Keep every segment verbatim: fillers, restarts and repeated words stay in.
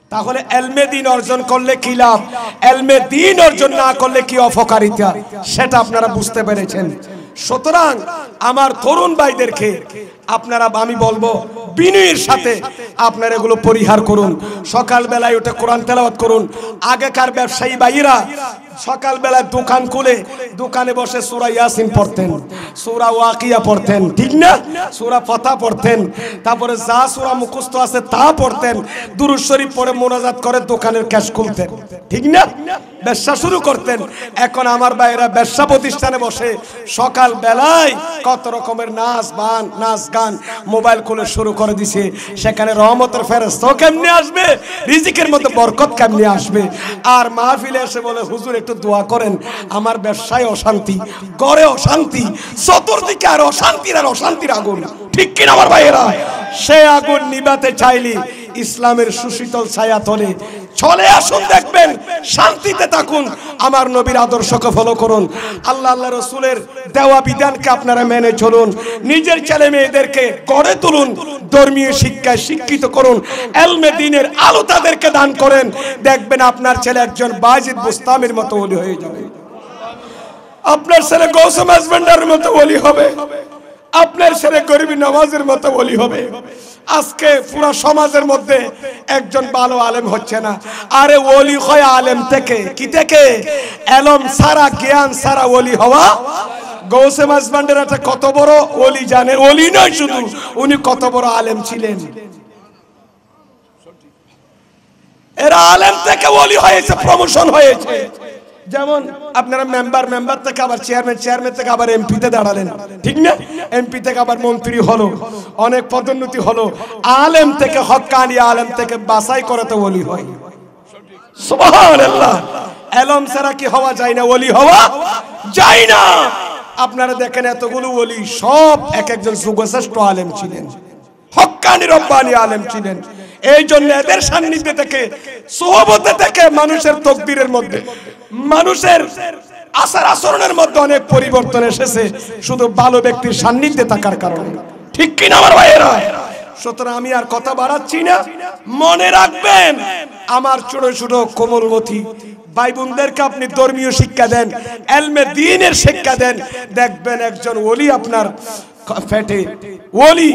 তাহলে এলমে দ্বীন অর্জন করলে কি লাভ, এলমে দ্বীন অর্জন না করলে কি অপকারিতা, সেটা আপনারা বুঝতে পেরেছেন। সুতরাং আমার তরুণ ভাইদেরকে আপনারা, আমি বলবো বিনয়ের সাথে আপনারা এগুলো পরিহার করুন। সকাল বেলায় উঠে কোরআন তেলাওয়াত করুন। আগেকার ব্যবসায়ী ভাইরা সকাল বেলায় দোকান খুলে দোকানে বসে সূরা ইয়াসিন পড়তেন, সূরা ওয়াকিয়া পড়তেন, ঠিক না, সূরা ফাতিহা পড়তেন, তারপরে যা সূরা মুখস্থ আছে তা পড়তেন, দুরূদ শরীফ পড়ে মোনাজাত করে দোকানের ক্যাশ খুলতেন, ঠিক না, ব্যবসা শুরু করতেন। এখন আমার ভাইয়েরা ব্যবসা প্রতিষ্ঠানে বসে সকাল বেলায় কত রকমের নাচ গান নাচ গান মোবাইল খুলে শুরু করে দিছে। সেখানে রহমতের ফেরেশতা কেমনে আসবে, রিজিকের মধ্যে বরকত কেমনে আসবে। আর মাহফিলে এসে বলে হুজুর একটু দোয়া করেন, আমার ব্যবসায় অশান্তি, ঘরে অশান্তি, চতুর্দিকে আর অশান্তির আর অশান্তির আগুন, ঠিক কিনা আমার ভাইয়েরা? সে আগুন নিভাতে চাইলে ইসলামের সুশীতল ছায়া তলে চলে আসুন, দেখবেন শান্তিতে থাকুন। আমার নবীর আদর্শকে ফলো করুন, আল্লাহ আল্লাহ রসুলের দেওয়া বিধানকে আপনারা মেনে চলুন, নিজের ছেলে মেয়েদেরকে গড়ে তুলুন, ধর্মীয় শিক্ষায় শিক্ষিত করুন, এলমে দ্বীনের আলো তাদেরকে দান করেন। দেখবেন আপনার ছেলে একজন বাজিদ বুস্তামের মতো ওলি হয়ে যাবে, আপনার ছেলে গৌসে মাঝভান্ডারের মতো ওলি হবে, আপনার ছেলে গরিবী নওয়াজের মতো ওলি হবে। আজকে পুরো সমাজের মধ্যে একজন ভালো আলেম হচ্ছে না। আরে ওলি হয় আলেম থেকে, কি থেকে? এলম সারা জ্ঞান সারা ওলি হওয়া। গৌসে মাঝভান্ডার একটা কত বড় ওলি জানে, ওলি নয় শুধু, উনি কত বড় আলেম ছিলেন। এরা আলেম থেকে ওলি হয়েছে, প্রমোশন হয়েছে। যেমন আপনারা মেম্বার, মেম্বার থেকে আবার চেয়ারম্যান, চেয়ারম্যান থেকে আবার এমপিতে দাঁড়ালেন, ঠিক না, এমপি থেকে আবার মন্ত্রী হলো, অনেক পদোন্নতি হলো। আলেম থেকে, হক্কানি আলেম থেকে বাছাই করে তো ওলি হয়। সুবহানাল্লাহ। এলম ছাড়া কি হওয়া যায় না? ওলি হওয়া যায় না। আপনারা দেখেন এতগুলো ওলি সব এক একজন যুগশ্রেষ্ঠ আলেম ছিলেন, হক্কানি রব্বানি আলেম ছিলেন। এই জন্য এদের সান্নিধ্যে থেকে, সোহবতে থেকে মানুষের তকদিরের মধ্যে, মানুষের আচার আচরণের মধ্যে অনেক পরিবর্তন এসেছে, শুধু ভালো ব্যক্তির সান্নিধ্যে থাকার কারণে, ঠিক কিনা আমার ভাইয়েরা? সুতরাং আমি আর কথা বাড়াচ্ছি না, মনে রাখবেন আমার ছোট ছোট কোমলমতি ভাই বোনদেরকে আপনি ধর্মীয় শিক্ষা দেন, এলমে দ্বীনের শিক্ষা দেন, দেখবেন একজন ওলি আপনার পেটে, ওলি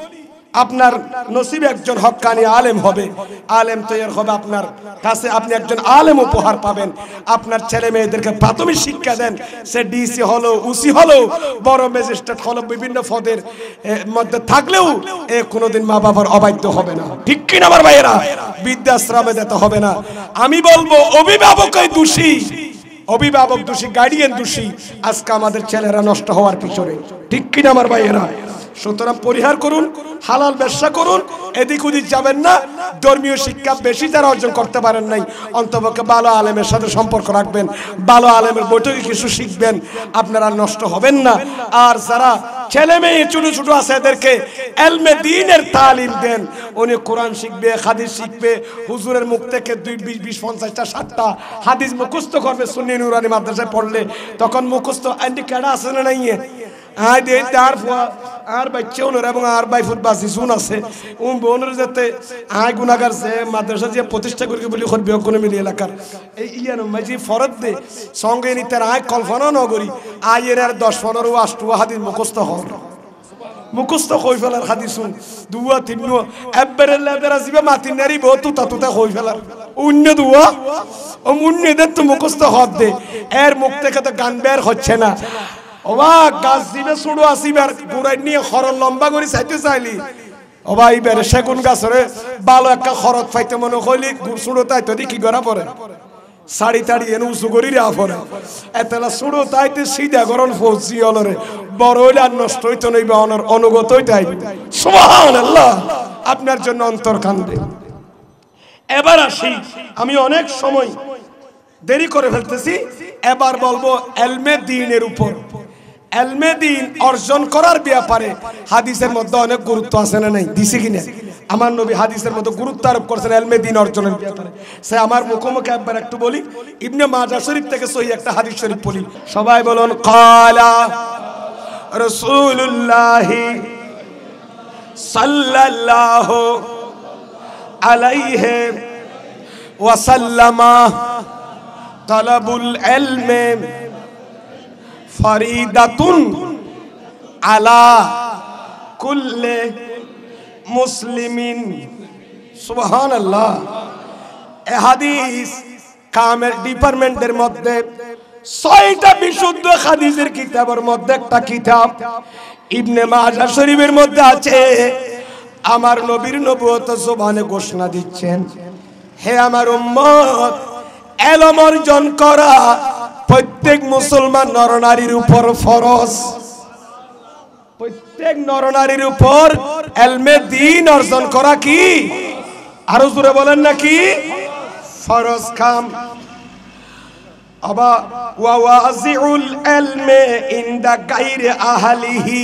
আপনার নসিবে একজন হক্কানি আলেম হবে, আলেম তৈরি হবে আপনার কাছে, আপনি একজন আলেম উপহার পাবেন। আপনার ছেলে মেয়েদেরকে প্রাথমিক শিক্ষা দেন, সে ডিসি হলো, উসি হলো, বড় ম্যাজিস্ট্রেট হলো, বিভিন্ন পদের মধ্যে থাকলেও এ কোনোদিন মা বাবার অবাধ্য হবে না, ঠিক কিনা আমার ভাইয়েরা? বৃদ্ধাশ্রমে যেতে হবে না। আমি বলবো অভিভাবকই দোষী, অভিভাবক দোষী, গার্ডিয়ান দোষী আজকে আমাদের ছেলেরা নষ্ট হওয়ার পিছনে, ঠিক কিনা আমার ভাইয়েরা? সুতরাং পরিহার করুন, হালাল ব্যবসা করুন, এদিক ওদিক যাবেন না। ধর্মীয় শিক্ষা বেশি যারা অর্জন করতে পারেন নাই, অন্তপক্ষে ভালো আলেমের সাথে সম্পর্ক রাখবেন, ভালো আলেমের বৈঠকে কিছু শিখবেন, আপনারা নষ্ট হবেন না। আর যারা ছেলে মেয়ে ছোট ছোট আছে এদেরকে এলমে দ্বীনের তালিম দেন, উনি কোরআন শিখবে, হাদিস শিখবে, হুজুরের মুখ থেকে দুই বিশ বিশ পঞ্চাশটা ষাটটা হাদিস মুখস্থ করবে। সুন্নি নুরানি মাদ্রাসায় পড়লে তখন মুখস্থ আন্টি কেডা আছে না নাই, আয় দে তার আর বাচ্চা ওনার এবং আর বাইফুট বাসি শুন আছে ও বোনের যাতে আয় গুণাগার যে মাদ্রাসা যে প্রতিষ্ঠা করি বলি করবে কোনো মিলি এলাকার এই ইয়ানো মাঝি ফরত দে সঙ্গে নি তার আয় কল্পনা নগরী আয়ের আর দশ পনেরো আষ্ট হাদিস মুখস্থ হন, মুখস্থ হয়ে ফেলার হাদিস শুন দুয়া তিন একবারে লেদারা জিবে মাতি নারী বহু তুতা তুতা হয়ে ফেলার অন্য দুয়া ও মুন্নিদের তো মুখস্থ হদ দে, এর মুখ থেকে তো গান বের হচ্ছে না। ওবা গাছ দিবে শুরু আসিবার গুড়াই নিয়ে খরচ লম্বা করে চাইতে চাইলি ওবা এইবারে সেগুন গাছরে ভালো একটা খরচ পাইতে মনে কইলি শুরু তাই তো কি করা পরে শাড়ি তাড়ি এনে উঁচু করি রা পরে এতলা শুরু তাইতে সিধা গরম ফৌজি অলরে বড় হইলে আর নষ্ট হইতো নইবে অনর অনুগত হইতে সুবহানাল্লাহ। আপনার জন্য অন্তর কান্দে। এবার আসি, আমি অনেক সময় দেরি করে ফেলতেছি, এবার বলবো এলমে দ্বীনের উপর। এলমে দ্বীন অর্জন করার ব্যাপারে হাদিসের মধ্যে অনেক গুরুত্ব আছে না নাই, দিছে কিনা? আমার নবী হাদিসের মধ্যে গুরুত্ব আরোপ করেছেন এলমে দ্বীন অর্জনের ব্যাপারে। সে আমার মুখোমুখি একবার একটু বলি, ইবনে মাজাহ শরীফ থেকে সহিহ একটা হাদিস শরীফ বলি, সবাই বলুন ক্বালা রাসূলুল্লাহ সাল্লাল্লাহু আলাইহি ওয়াসাল্লামা তালাবুল ইলমে ফরিদাতুন আলা কুল্লি মুসলিমিন। সুবহানাল্লাহ। এই হাদিস কামের ডিপার্টমেন্টের মধ্যে ছয়টা বিশুদ্ধ হাদিসের কিতাবের মধ্যে একটা কিতাব ইবনে মাজাহ শরীফের মধ্যে আছে। আমার নবীর নবুয়ত জবানে ঘোষণা দিচ্ছেন, হে আমার উম্মত, ইলম অর্জন করা প্রত্যেক মুসলমান নরনারীর উপর ফরজ। প্রত্যেক নরনারীর উপর ইলমে দ্বীন অর্জন করা কি? আরো জোরে বলেন না কি? ফরজ কাম। আবা ওয়া ওয়াজিউল ইলমি ইনদা গায়রি আহলিহি,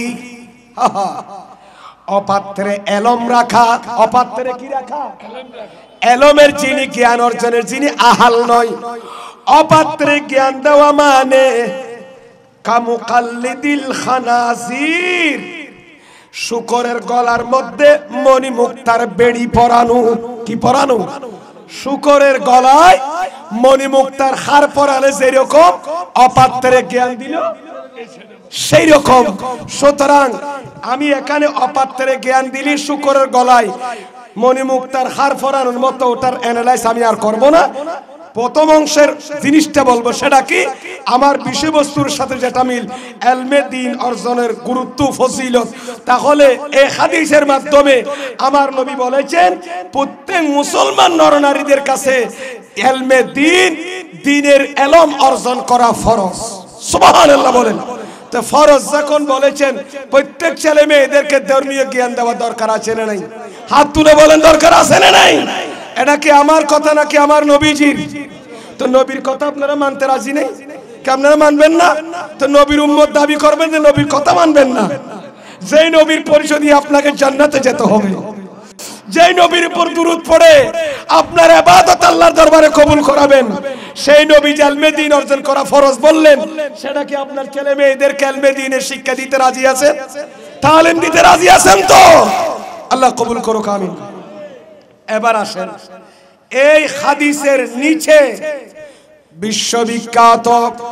অপাত্রে ইলম রাখা। অপাত্রে কি রাখা? ইলমের যিনি জ্ঞান অর্জনের যিনি আহাল নয়, অপাত্রে জ্ঞান দেওয়া মানে কামুকাল্লিদিল খানাজির, শুকরের গলার মধ্যে মণি মুক্তার বেড়ি পরানো। কি পরানো? শুকরের গলায় মণি মুক্তার হার পরালে যেরকম অপাত্রে জ্ঞান দিল সেই রকম। সুতরাং আমি এখানে অপাত্রে জ্ঞান দিলি শুকরের গলায় মণি মুক্তার হার পরানোর মতো ওটার অ্যানালাইজ আমি আর করব না। প্রথম অংশের জিনিসটা বলবো, সেটা কি? আমার বিষয়বস্তুর সাথে যেটা মিল, ইলমে দ্বীন অর্জনের গুরুত্ব ফজিলত। তাহলে এই হাদিসের মাধ্যমে আমার নবী বলেছেন প্রত্যেক মুসলমান নরনারীদের কাছে ইলমে দ্বীন, দ্বীনের ইলম অর্জন করা ফরজ। সুবহানাল্লাহ বলেন। তো ফরজ যখন বলেছেন, প্রত্যেক ছেলে মেয়েদেরকে ধর্মীয় জ্ঞান দেওয়া দরকার আছে না নাই? হাত তুলে বলেন দরকার আছে না নাই? এটা কি আমার কথা নাকি আমার নবীজির? তো নবীর কথা আপনারা মানতে রাজি নেই, কি আপনারা মানবেন না? তো নবীর উম্মত দাবি করবেন যে নবীর কথা মানবেন না? যেই নবীর পরিচয় দিয়ে আপনাকে জান্নাতে যেতে হবে, যেই নবীর উপর দুরূদ পড়ে আপনার ইবাদত আল্লাহর দরবারে কবুল করাবেন, সেই নবী ইলমে দ্বীন অর্জন করা ফরজ বললেন, সেটা কি আপনার ছেলে মেয়েদের ইলমে দ্বীনের শিক্ষা দিতে রাজি আছেন? তালিম দিতে রাজি আছেন তো? আল্লাহ কবুল করুক, আমিন। এবার আসেন এই হাদিসের নিচে বিশ্ববিখ্যাত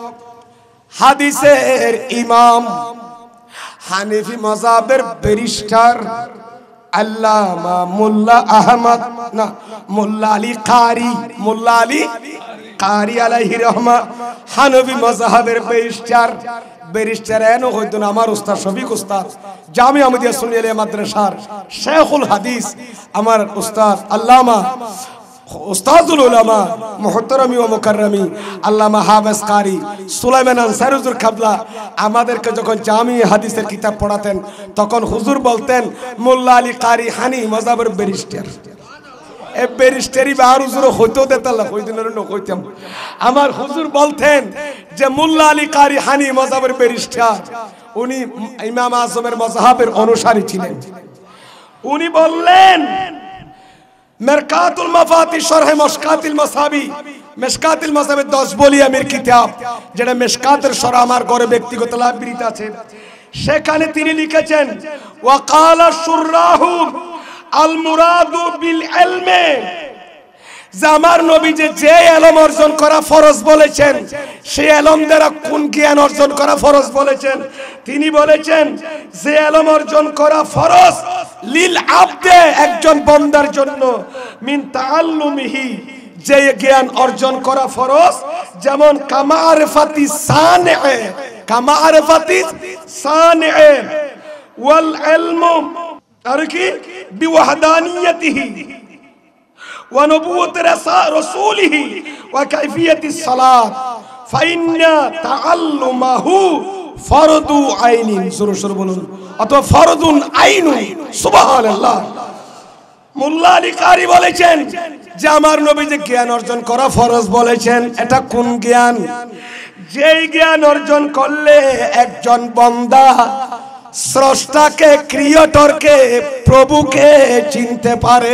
হাদিসের ইমাম হানিফি মাযহাবের ব্যারিস্টার আল্লামা মোল্লা আহমদ না মোল্লা আলী কারি, মোল্লা আলী কারি আলাইহি রহমা, হানফি মাযহাবের ব্যারিস্টার। ব্যারিস্টার এনো হইতো না আমার উস্তাদ শফিক উস্তাদ, জামিয়া আহমদিয়া সুন্নিয়া মাদ্রাসার শেখুল হাদিস, আমার উস্তাদ আল্লামা উস্তাদুল উলামা মুহতারামি ওয়া মুকাররামি আল্লামা হাফেজ কারি সুলাইমান আনসারী হুজুর কাবলা আমাদেরকে যখন জামিয়া হাদিসের কিতাব পড়াতেন তখন হুজুর বলতেন মোল্লা আলী কারি হানি মাযহাবের ব্যারিস্টার। এ ব্যারিস্টারি বা হুজুর হইতো দেতাল্লাহ কইদিন না কইতাম। আমার হুজুর বলতেন যে মোল্লা আলী কারি হানি মাযহাবের ব্যারিস্টার, উনি ইমাম আযমের মাযহাবের অনুসারী ছিলেন। উনি বললেন মেরকাতুল মাফাতিহ শরহ মিশকাতুল মাসাবি, মিশকাতুল মাসাবির দশ বলিয়ামের কিতাব, যেটা মিশকাতের শরহ আমার ঘরে ব্যক্তিগত লাইব্রেরিতে আছে, সেখানে তিনি লিখেছেন ওয়াকালা শুররাহু আল মুরাদু বিল ইলমে, যে আমার নবী যে যে ইলম অর্জন করা ফরজ বলেছেন, সেই ইলম দ্বারা কোন জ্ঞান অর্জন করা ফরজ বলেছেন? তিনি বলেছেন যে ইলম অর্জন করা ফরজ লিল আবদে, একজন বান্দার জন্য, মিন তাআল্লুমিহি, যে জ্ঞান অর্জন করা ফরজ, যেমন কামারিফাতি সানিএ, কামারিফাতি সানিএ ওয়াল ইলমু আর কি বিওয়াহদানিয়তিহি ওয়া নবুওয়াতি রাসূলিহি ওয়া কাইফিয়াতিস সালাত ফাইন্না তাআল্লুমাহু ফরদু আইনিন। জোরে জোরে বলুন, অথবা ফরদুন আইনুন। সুবহানাল্লাহ। মোল্লা আলী কারি বলেছেন যে আমার নবী যে জ্ঞান অর্জন করা ফরজ বলেছেন, এটা কোন জ্ঞান? যেই জ্ঞান অর্জন করলে একজন বান্দা স্রষ্টাকে, ক্রিয়েটরকে, প্রভুকে চিনতে পারে।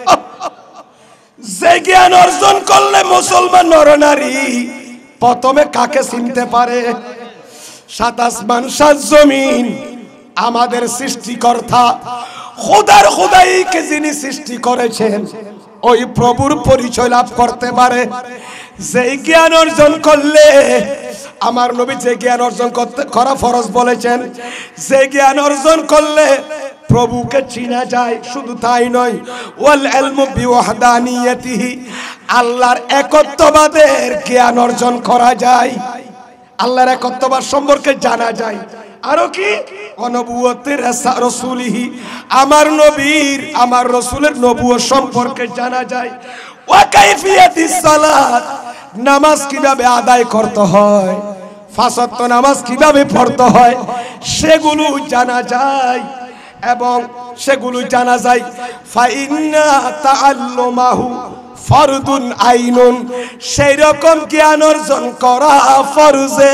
যে জ্ঞান অর্জন করলে মুসলমান নরনারী প্রথমে কাকে চিনতে পারে? সাত আসমান সাত জমিন আমাদের সৃষ্টিকর্তা খোদার খোদাইকে যিনি সৃষ্টি করেছেন, ওই প্রভুর পরিচয় লাভ করতে পারে। যেই জ্ঞান অর্জন করলে, আমার নবী যে জ্ঞান অর্জন করতে করা ফরজ বলেছেন, যে জ্ঞান অর্জন করলে প্রভুকে চিনা যায়। শুধু তাই নয়, ওয়াল ইলমু বিওয়াহদানিয়াতিহি, আল্লাহর একত্ববাদের জ্ঞান অর্জন করা যায়, আল্লাহর একত্ববাদ সম্পর্কে জানা যায়। আরো কি, নবুয়তের রাসূলিহি, আমার নবীর আমার রাসূলের নবুয়ত সম্পর্কে জানা যায়। ওয়া কাইফিয়াতিস সালাত, নামাজ কিভাবে আদায় করতে হয়, পাঁচ ওয়াক্ত নামাজ কিভাবে পড়তে হয়, সেগুলো জানা যায় এবং সেগুলো জানা যায়। ফাইন্না তাআল্লুমাহু ফরদুন আইনুন, সেই রকম জ্ঞান অর্জন করা ফরজে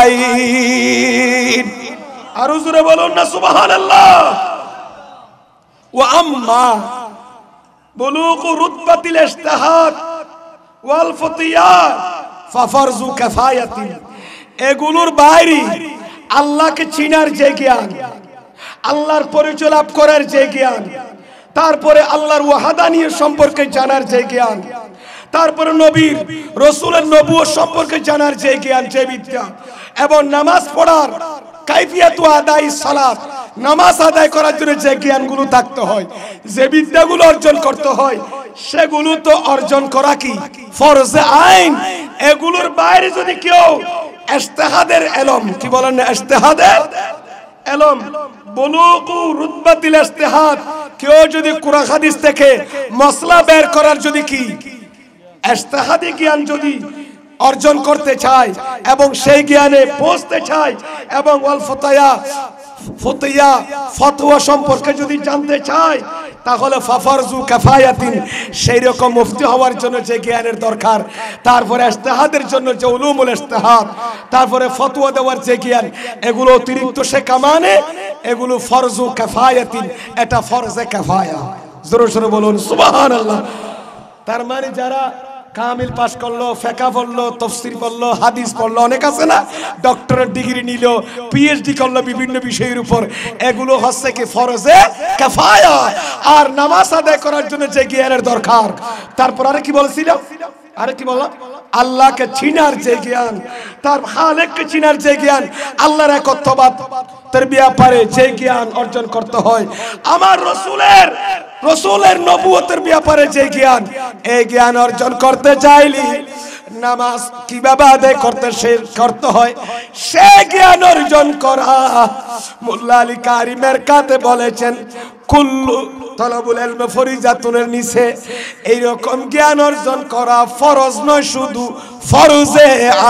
আইন। আরো জোরে বলুন না সুবহানাল্লাহ। ওয়া আম্মা বুলুগু রুতবাতিল ইজতিহাদ ওয়াল ফতিয়াত ফাফরজু কিফায়াতিন, এগুলোর বাইরে আল্লাহকে চিনার যে জ্ঞান, আল্লাহর পরিচয় লাভ করার যে জ্ঞান, তারপরে আল্লাহর ওয়াহদানিয়ত সম্পর্কে জানার যে জ্ঞান, তারপরে নবীর রাসূলের নবুয়ত সম্পর্কে জানার যে জ্ঞান, যে বিদ্যা, এবং নামাজ পড়ার কাইফিয়াতু আদাই সালাত, নামাজ আদায় করার জন্য যে জ্ঞানগুলো থাকতে হয়, যে বিদ্যাগুলো অর্জন করতে হয়, সেগুলো তো অর্জন করা কি ফরজে আইন। এগুলোর বাইরে যদি কেউ ইজতিহাদের ইলম, কি বলেন না, ইজতিহাদের ইলম, বুলুগু রুতবাতিল ইজতিহাদ, কেউ যদি কুরআন হাদিস থেকে মাসলা বের করার যদি কি ইজতিহাদি জ্ঞান যদি অর্জন করতে চায় এবং সেই জ্ঞানে পৌঁছতে চায় এবং ওয়াল ফতয়া ফতয়া ফতোয়া সম্পর্কে যদি জানতে চায়, তাহলে ফাফরজু কিফায়াতিন, সেই রকম মুফতি হওয়ার জন্য যে জ্ঞানের দরকার, তারপরে ইজতিহাদের জন্য যে উলুমুল ইজতিহাদ, তারপরে ফতোয়া দেওয়ার যে জ্ঞান, এগুলো অতিরিক্ত সে কামানে, এগুলো ফরজু কিফায়াতিন, এটা ফরজে কিফায়া। জোরে জোরে বলুন সুবহানাল্লাহ। তার মানে যারা কামিল পাস করলো, ফিকহ পড়লো, তাফসীর পড়লো, হাদিস পড়লো, অনেক আছে না, ডক্টরেট ডিগ্রি নিল, পিএইচডি করলো বিভিন্ন বিষয়ের উপর, এগুলো হচ্ছে কি ফরজে কিফায়া। আর নামাজ আদায় করার জন্য যে জ্ঞানের দরকার, তারপর আরে কি বলছিল, আরে কি বললাম, আল্লাহকে চিনার যে জ্ঞান, তার খালেককে চিনার যে জ্ঞান, আল্লাহর একত্ববাদ তার ব্যাপারে যে জ্ঞান অর্জন করতে হয়, আমার রাসূলের রাসূলের নবুয়তের ব্যাপারে যে জ্ঞান, এই জ্ঞান অর্জন করতে চাইলি নামাজ কিভাবে আদায় করতে সে করতে হয়, সে জ্ঞান অর্জন করা। মোল্লা আলী কারিমের কাতে বলেছেন, কুল্লু তলবুল ইলমি ফরিজাতুনের নিচে, এই রকম জ্ঞান অর্জন করা ফরজ নয়, শুধু ফরজে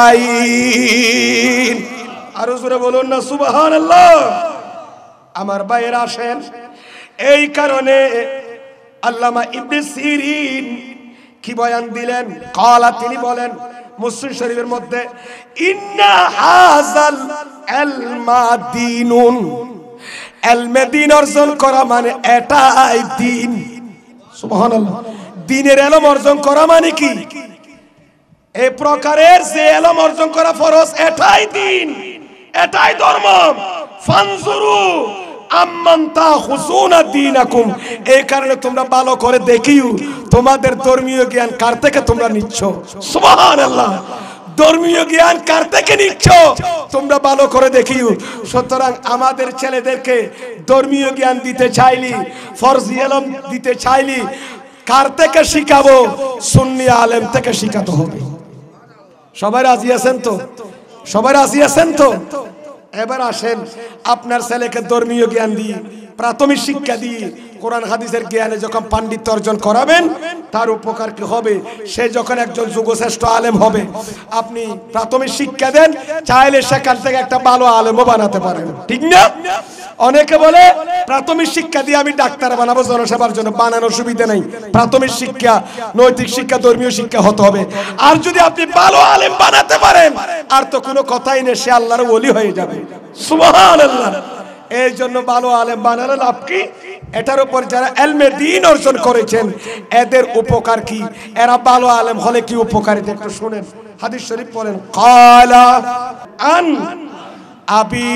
আইন। আরো জোরে বলুন না সুবহানাল্লাহ। আমার ভাইয়েরা আসেন, এই কারণে আল্লামা ইবনে সিরিন কি বয়ান দিলেন, কালা, তিনি বলেন মুসলিম শরীফের মধ্যে, ইন্না হাযাল ইলমা দীনুন, ইলমে দ্বীন অর্জন করা মানে এটাই দ্বীন। সুবহানাল্লাহ। দ্বীনের ইলম অর্জন করা মানে কি, এই প্রকারের যে ইলম অর্জন করা ফরজ, এটাই দ্বীন, এটাই ধর্ম। ফানজুরু আম্মান তাখুযুনা দীনাকুম, এই কারণে তোমরা ভালো করে দেখিও তোমাদের ধর্মীয় জ্ঞান কার থেকে তোমরা নিচ্ছ। সুবহানাল্লাহ। ধর্মীয় জ্ঞান কার থেকে নিচ্ছ তোমরা ভালো করে দেখিও। সুতরাং আমাদের ছেলেদেরকে ধর্মীয় জ্ঞান দিতে চাইলি, ফরজ ইলম দিতে চাইলি, কার থেকে শিখাবো? সুন্নি আলেম থেকে শিখাতে হবে। সবাই রাজি আছেন তো? সবাই রাজি আছেন তো? এবার আসেন, আপনার ছেলেকে ধর্মীয় জ্ঞান দিয়ে, প্রাথমিক শিক্ষা দিয়ে, কোরআন হাদিসের জ্ঞানে যখন পাণ্ডিত্য অর্জন করাবেন, তার উপকার কি হবে? সে যখন একজন যুগশ্রেষ্ঠ আলেম হবে, আপনি প্রাথমিক শিক্ষা দেন, চাইলে সেখান থেকে একটা ভালো আলেমও বানাতে পারেন, ঠিক না? অনেকে বলে প্রাথমিক শিক্ষা দিয়ে আমি ডাক্তার বানাবো জনসেবার জন্য, বানানোর সুবিধা নেই। প্রাথমিক শিক্ষা, নৈতিক শিক্ষা, ধর্মীয় শিক্ষা হতে হবে। আর যদি আপনি ভালো আলেম বানাতে পারেন, আর তো কোনো কথাই নেই, সে আল্লাহর ওলি হয়ে যাবে। সুবহানাল্লাহ। এই জন্য ভালো আলেম বানালে লাভ কি? এটার উপর যারা ইলমে দ্বীন অর্জন করেছেন, এদের উপকার কি? এরা ভালো আলেম হলে কি উপকারিতা একটু শুনেন। হাদিস শরীফ পড়েন, ক্বালা আন আবি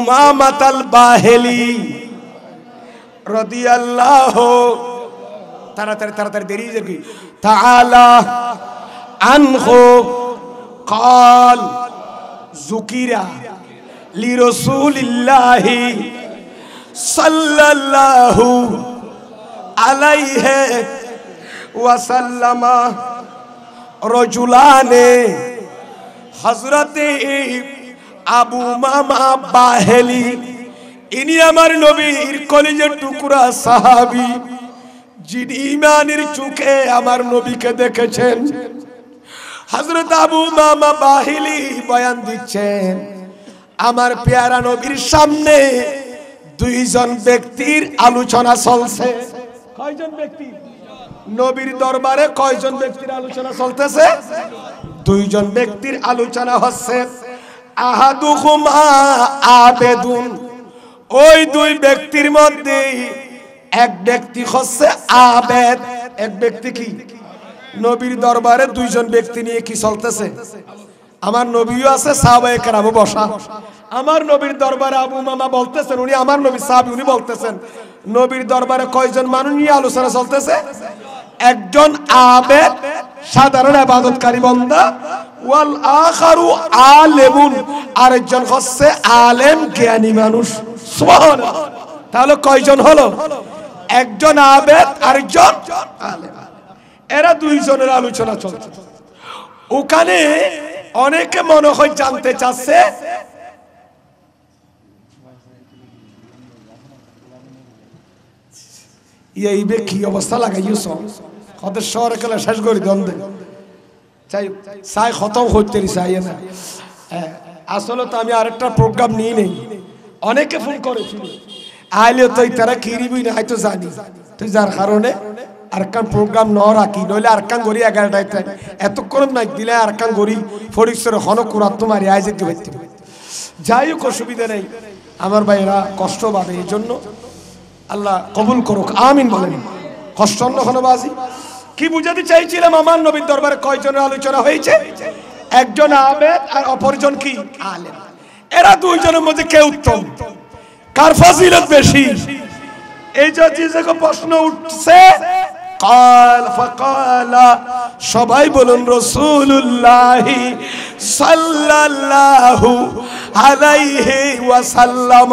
উমামাতাল বাহিলি রাদিয়াল্লাহু তাড়াতাড়ি তাড়াতাড়ি দেরি যাবে তাআলা আনহু قال যুকিরা লিরাসূলিল্লাহি সাল্লাল্লাহু আলাইহি ওয়াসাল্লাম রজুলানে হযরতে আবু মামা বাহেলি ইনি আমার নবীর কলিজার টুকরা সাহাবী যিনি ঈমানের চোখে আমার নবীকে দেখেছেন হযরত আবু মামা বাহেলি বয়ান দিচ্ছেন আমার পেয়ারা নবীর সামনে দুইজন ব্যক্তির আলোচনা চলছে কয়জন ব্যক্তি নবীর দরবারে কয়জন ব্যক্তির আলোচনা চলতেছে দুইজন ব্যক্তির আলোচনা হচ্ছে আহাদুহুমা আবেদুন ওই দুই ব্যক্তির মধ্যে এক ব্যক্তি হচ্ছে আবেদ এক ব্যক্তি কি নবীর দরবারে দুইজন ব্যক্তি নিয়ে কি চলতেছে আমার নবীও আছে সাহাবায়ে কেরামও বসা আমার নবীর দরবারে আবু মামা বলতেছেন উনি আমার নবী সাহাবী উনি বলতেছেন নবীর দরবারে কয়জন মানুষ নিয়ে আলোচনা চলতেছে একজন আবেদ সাধারণ ইবাদতকারী বান্দা ওয়াল আখারু আলেমুন আরেকজন হচ্ছে আলেম জ্ঞানী মানুষ সুবহানাল্লাহ তাহলে কয়জন হলো একজন আবেদ আরেকজন আলেম এরা দুইজনের আলোচনা চলছে ওখানে অনেকে মনে হয় জানতে চাচ্ছে এই বে কি অবস্থা লাগাইছ কত শহরে গেলে শেষ করে দ্বন্দ্বে চাই চাই খতম হইতে চাই না আসলে তো আমি আরেকটা প্রোগ্রাম নিয়ে নেই অনেকে ফোন করেছিল আইলে তুই তারা কিরিবি না হয়তো জানি তুই যার কারণে আরকান প্রোগ্রাম ন রাখি নইলে আরকান গড়ি এগারোটায় এতক্ষণ নাই দিলে আরকান গড়ি ফরিকসের হন কুরাত্ম মারি আয় যেতে পারতে যাই হোক অসুবিধা নেই আমার ভাইরা কষ্ট পাবে এই জন্য আল্লাহ কবুল করুক আমিন বলেন কষ্ট হনবাজি কি বুঝাতে চাইছিলাম আমার নবীর দরবারে কয়জনের আলোচনা হয়েছে একজন আবেদ আর অপরজন কি আলেম এরা দুইজনের মধ্যে কে উত্তম কার ফজিলত বেশি এই যে যে প্রশ্ন উঠছে قال فقال সবাই বলুন রাসূলুল্লাহ সাল্লাল্লাহু আলাইহি ওয়াসাল্লাম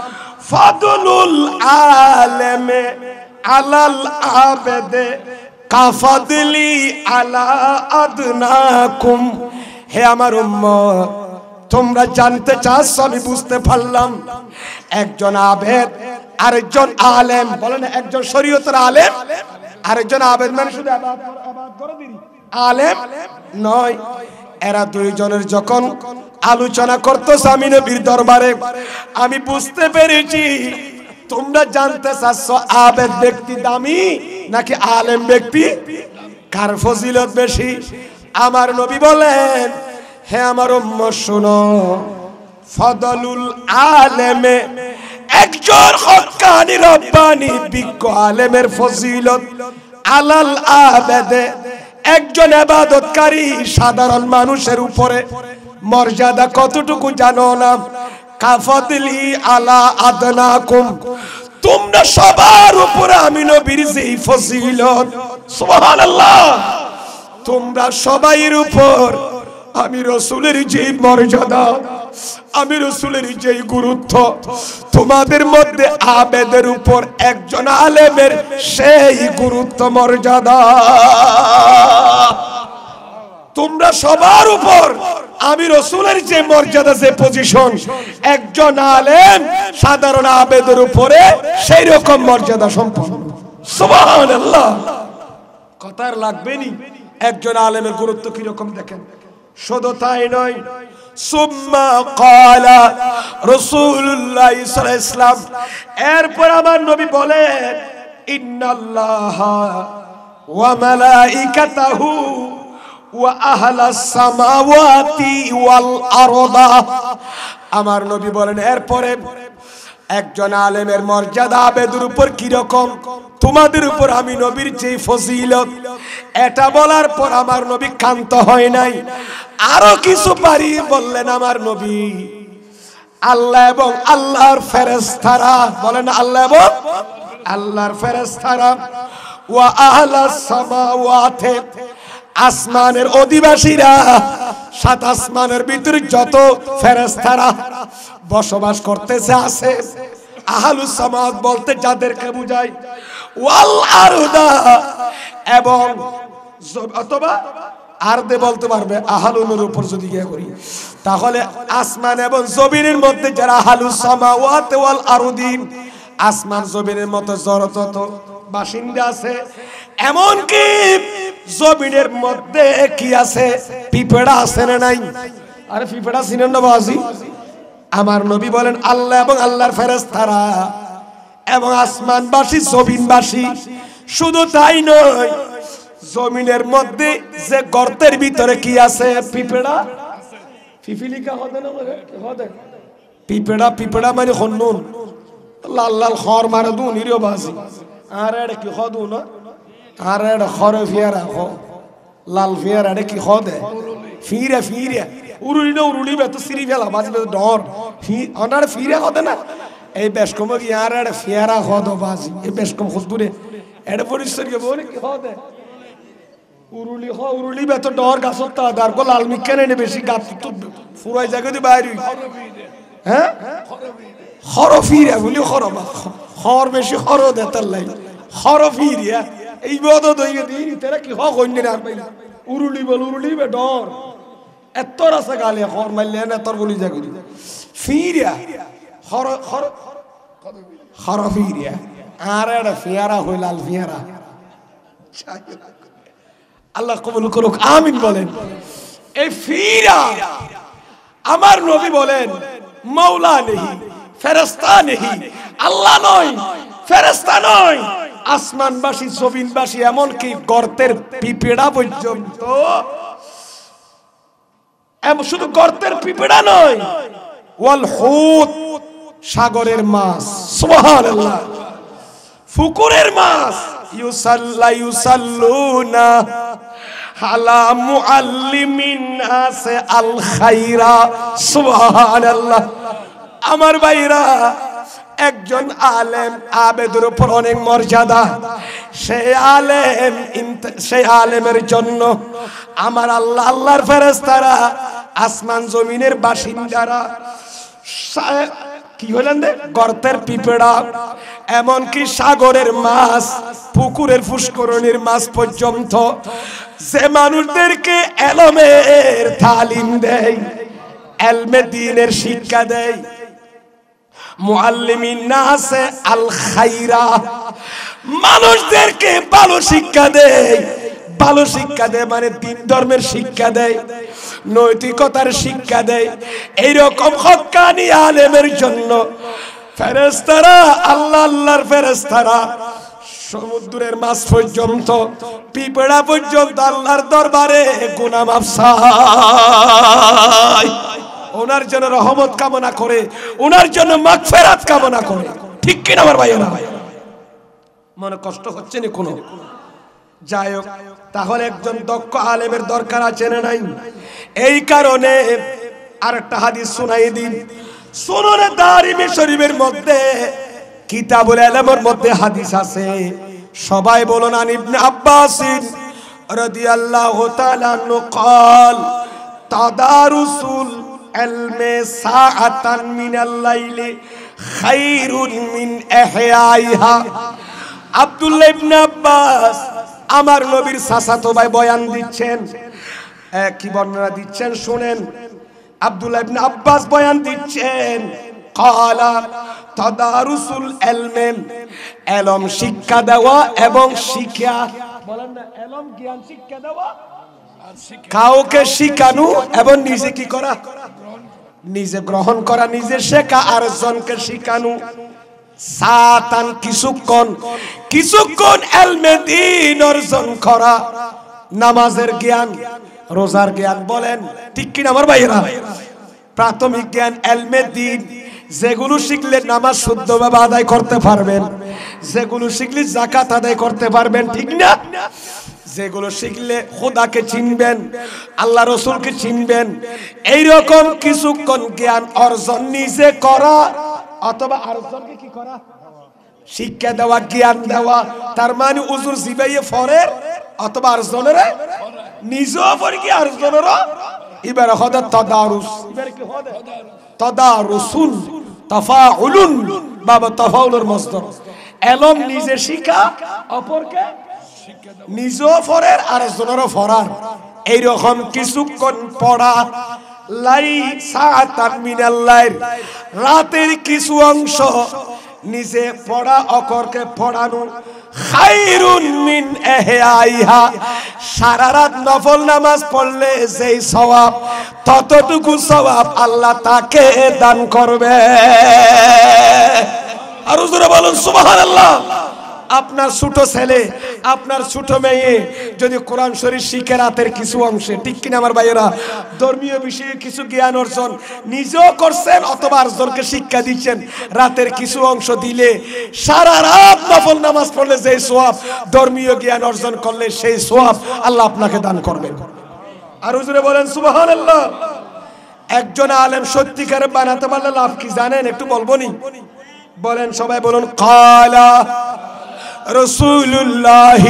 ফাদলুল আলেম আলাল আবেদ কাফাদলি আলা আদনাকুম হে আমার উম্মত তোমরা জানতে চাচ্ছ আমি বুঝতে পারলাম একজন আবেদ আরেকজন আলেম বলেন একজন শরীয়তের আলেম আরেকজন আবেদ মানে শুধু ইবাদত করে দিই আলেম নয় এরা দুইজনের যখন আলোচনা করতেছ আমি নবীর দরবারে আমি বুঝতে পেরেছি তোমরা জানতে চাচ্ছ আবেদ ব্যক্তি দামি নাকি আলেম ব্যক্তি কার ফজিলত বেশি আমার নবী বলেন হে আমার উম্মত শুনো ফদলুল আলেমে একজন হক্কানি রব্বানি বিজ্ঞ আলেমের ফজিলত আলাল আবেদে একজন ইবাদতকারী সাধারণ মানুষের উপরে মর্যাদা কতটুকু জানো না কাফাদলি আলা আদনাকুম তোমরা সবার উপরে আমি নবীর যেই ফজিলত সুবহানাল্লাহ তোমরা সবাইয়ের উপর আমি রাসূলের যে মর্যাদা আমি রাসূলের যে গুরুত্ব তোমাদের মধ্যে আবেদের উপর একজন আলেমের সেই গুরুত্ব মর্যাদা তোমরা সবার উপর আমি রাসূলের যে মর্যাদা যে পজিশন একজন আলেম সাধারণ আবেদের উপরে সেই রকম মর্যাদা সম্পন্ন সুবহানাল্লাহ কথার লাগবে নি একজন আলেমের গুরুত্ব কি রকম দেখেন শুধু তাই নয় সুম্মা ক্বালা রাসূলুল্লাহ সাল্লাল্লাহু আলাইহি ওয়াসাল্লাম এরপর আমার নবী বলেন ইন্নাল্লাহা ওয়া মালাইকাতাহু ওয়া আহলাস সামাওয়াতি ওয়াল আরদা আমার নবী বলেন এরপরে একজন আলেমের মর্যাদা আবেদের উপর কি রকম তোমাদের উপর আমি নবীর যে ফজিলত এটা বলার পর আমার নবী ক্ষান্ত হয় নাই আরো কিছু পারি বললেন আমার নবী আল্লাহ এবং আল্লাহর ফেরেশতারা বলেন আল্লাহ এবং আল্লাহর ফেরেশতারা ওয়া আহলাস সামাওয়াতি, আসমানের অধিবাসীরা, সাত আসমানের ভিতরে যত ফেরেশতারা বসবাস করতেছে আছে। আহলুস সামাওয়াত বলতে যাদেরকে বোঝায়, ওয়াল আরদা, এবং অথবা আরদে বলতে পারবে আহলুনের উপর যদি গিয়ে করি, তাহলে আসমান এবং জমিনের মধ্যে যারা আহলুস সামাওয়াত ওয়াল আরদিন, আসমান জমিনের মতো যত বাসিন্দা আছে, এমনকি জমিনের মধ্যে কি আছে, পিঁপড়া আছে না নাই? আরে পিঁপড়া চিনেন না বাজি? আমার নবী বলেন আল্লাহ এবং আল্লাহর ফেরেশতারা এবং আসমানবাসী জমিনবাসী, শুধু তাই নয়, জমিনের মধ্যে যে গর্তের ভিতরে কি আছে, পিঁপড়া, পিপিলিকা হদে না হদে, পিঁপড়া, পিঁপড়া মানে হন্নুন লাল লাল খর মারে দু নিরো বাজি, আর এটা কি হদু না, আর এটা খরে ফিয়ারা হ লাল ফিয়ারা, এটা কি হদে ফিরে ফিরে উড়ুলি না উড়ুলি বে তো সিঁড়ি ফেলা বাজি ডর অনার ফিরে হদে না। এই বেশ কম কি আর এটা ফিয়ারা হদ বাজি, এই বেশ কম খুশবুরে এটা পরিষ্কার বলে কি হদে উরুলি হ উরুলি বে তো ডর গাছত তা দার গো লাল মিক্কানে নে বেশি গাছ তো ফুরাই জায়গা দি বাইরে, হ্যাঁ খরফিরে বলি খরবা খর বেশি খর দে তার লাই খরফিরে এই বদ দইয়ে দি তেরা কি হ কইনে আর পাইলা উরুলি বল উরুলি বে ডর এত রাসা গালে খর মাইলে না তোর বলি জায়গা দি ফিরিয়া খর খর খরফিরে আর এটা ফিয়ারা হইল আল ফিয়ারা। আল্লাহ কবুল করুক, আমিন বলেন। এই ফিরা আমার নবী বলেন মাওলা নেহি, ফেরেশতা নেহি, আল্লাহ নয়, ফেরেশতা নয়, আসমানবাসী জমিনবাসী এমনকি গর্তের পিঁপড়া পর্যন্ত, এমন শুধু গর্তের পিঁপড়া নয়, ওয়াল হুত, সাগরের মাছ, সুবহানাল্লাহ, পুকুরের মাছ, ইউসাল্লা ইউসাল্লুনা আলা মুআল্লিমিন নাস আল খায়রা, সুবহানাল্লাহ। আমার ভাইরা, একজন আলেম আবেদের উপর অনেক মর্যাদা, সেই আলেম সেই আলেমের জন্য আমার আল্লাহ, আল্লাহর ফেরেশতারা, আসমান জমিনের বাসিন্দারা, কি হলেন রে গর্তের পিঁপড়া, এমনকি সাগরের মাছ, পুকুরের পুষ্করণীর মাছ পর্যন্ত যে মানুষদেরকে এলমের তালিম দেয়, এলমে দ্বীনের শিক্ষা দেয়, মুআল্লিমিন নাস আল খায়রা, মানুষদেরকে ভালো শিক্ষা দেয়, ভালো শিক্ষা দেয় মানে দ্বীন ধর্মের শিক্ষা দেয়, নৈতিকতার শিক্ষা দেয়, এইরকম হক্কানি আলেমের জন্য ফেরেশতারা, আল্লাহ আল্লাহর ফেরেশতারা সমুদ্রের মাছ পর্যন্ত, পিঁপড়া পর্যন্ত আল্লাহর দরবারে গুনাহ মাফ চায়, ওনার জন্য রহমত কামনা করে, ওনার জন্য মাগফিরাত কামনা করে। ঠিক কিনা আমার ভাইয়েরা? মনে কষ্ট হচ্ছে না কোনো? যাই হোক, তাহলে একজন দক্ষ আলেমের দরকার আছে না নাই? এই কারণে আরেকটা হাদিস শোনাই দিন। সুনানে দারিমি শরীফের মধ্যে কিতাবুল ইলমের মধ্যে হাদিস আছে, সবাই বলুন আন ইবনে আব্বাস রাদিয়াল্লাহু তাআলা আনহু قال তাদারুসুল ইলমি সাআতান মিনাল লাইলি খায়রুন মিন ইহয়াইহা। আব্দুল্লাহ ইবনে আব্বাস আমার নবীর চাচাতো ভাই বয়ান দিচ্ছেন, কি বর্ণনা দিচ্ছেন শুনেন। আব্দুল্লাহ ইবনে আব্বাস বয়ান দিচ্ছেন, ক্বালা তাদারুসুল ইলম, ইলম শিক্ষা দেওয়া এবং শিক্ষা, বলেন না ইলম জ্ঞান শিক্ষা দেওয়া, কাউকে শিখানো এবং নিজে কি করা, নিজে গ্রহণ করা, নিজে শেখা আর জনকে শিখানো। সাতান কিছুক্ষণ, কিছুক্ষণ ইলমে দ্বীন অর্জন করা, নামাজের জ্ঞান, রোজার জ্ঞান, বলেন ঠিক কিনা আমার ভাইয়েরা? প্রাথমিক জ্ঞান ইলমে দ্বীন, যেগুলো শিখলে নামাজ শুদ্ধভাবে আদায় করতে পারবেন, যেগুলো শিখলে যাকাত আদায় করতে পারবেন, ঠিক না? যেগুলো শিখলে খোদাকে চিনবেন, আল্লাহ রসুলকে চিনবেন, এইরকম কিছুক্ষণ জ্ঞান অর্জন নিজে করা অথবা আরেকজনকে কি করা, শিক্ষা দেওয়া, জ্ঞান দেওয়া, তার মানে উজুর জিবাইয়ে ফরের অথবা আরেকজনের নিজেও পড়ি কি আরেকজনের এবার হদা তাদারুস, এবার কি হদা তাদারুসুন তাফাউলুন বাবা তাফাউলের মসদার। এলম নিজে শিক্ষা অপরকে নিজেও ফরের আরেকজনেরও ফরার। এইরকম কিছুক্ষণ পড়া লাই সাআতান মিনাল লাইল, রাতের কিছু অংশ নিজে পড়া অপরকে পড়ানো, খায়রুন মিন ইহয়াইহা, সারা রাত নফল নামাজ পড়লে যেই সওয়াব ততটুকু সওয়াব আল্লাহ তাকে দান করবে। আর হুজুরে বলুন সুবহানাল্লাহ। আপনার ছোট ছেলে, আপনার ছোট মেয়ে যদি কোরআন শরীফ শিখে রাতের কিছু অংশে, ঠিক কিনা আমার ভাইয়েরা, ধর্মীয় বিষয়ে কিছু জ্ঞান অর্জন নিজেও করছেন অথবা আরেকজনকে শিক্ষা দিচ্ছেন, রাতের কিছু অংশ দিলে সারা রাত নফল নামাজ পড়লে যে সওয়াব, ধর্মীয় জ্ঞান অর্জন করলে সেই সওয়াব আল্লাহ আপনাকে দান করবেন। আর হুজুরে বলেন সুবহানাল্লাহ। একজন আলেম সত্যিকারে বানাতে পারলে লাভ কি জানেন? একটু বলবো নি? বলেন সবাই বলুন কালা রাসূলুল্লাহ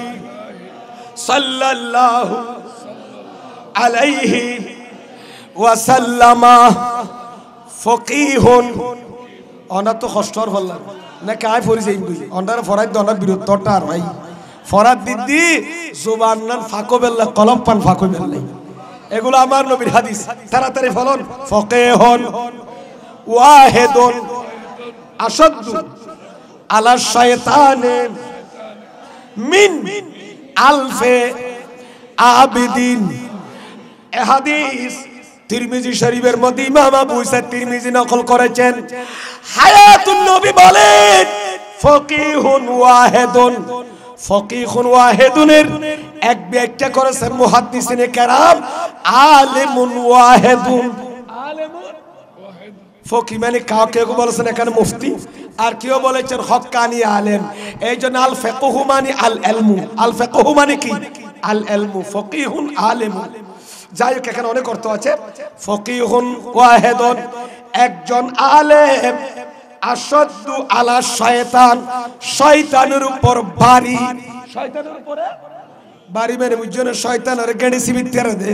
সাল্লাল্লাহু আলাইহি ওয়াসাল্লাম ফকিহুন। অনা তো কষ্টর বললাম না কাই ফরি যাই বুঝি অন্ডার ফরাদ দনা বিরুদ্ধটা আর ভাই ফরাদ দিদি জুবান নান ফাকো বেল্লা কলম পান ফাকো বেল্লা, এগুলো আমার নবীর হাদিস। তাড়াতাড়ি ফলন ফকিহুন ওয়াহিদুন আশাদ্দু আলা শায়তানে মিন আলফে আবিদিন। এ হাদিস তিরমিজি শরীফের মধ্যে ইমাম আবু ঈসা তিরমিজি নকল করেছেন। হায়াতুন নবী বলেন ফকিহুন ওয়াহিদুন, ফকিহুন ওয়াহিদুনের এক ব্যাখ্যা করেছেন মুহাদ্দিসিনে কেরাম আলিমুন ওয়াহিদুন। আলিমুন ফকি মানে কাউকে বলেছেন এখানে মুফতি, আর কেউ বলেছেন হক্কানি আলেম। এই জন্য আল ফিকহু মানে আল ইলমু, আল ফিকহু মানে কি আল ইলমু, ফকিহুন আলিমুন। যাই হোক এখানে অনেক অর্থ আছে। ফকিহুন ওয়াহিদুন একজন আলেম, আশাদ্দু আলা শয়তান শয়তানের উপর ভারী, শয়তানের উপরে ভারী মানে বুঝছেন শয়তানের গেড়ি সিবিতেরে দে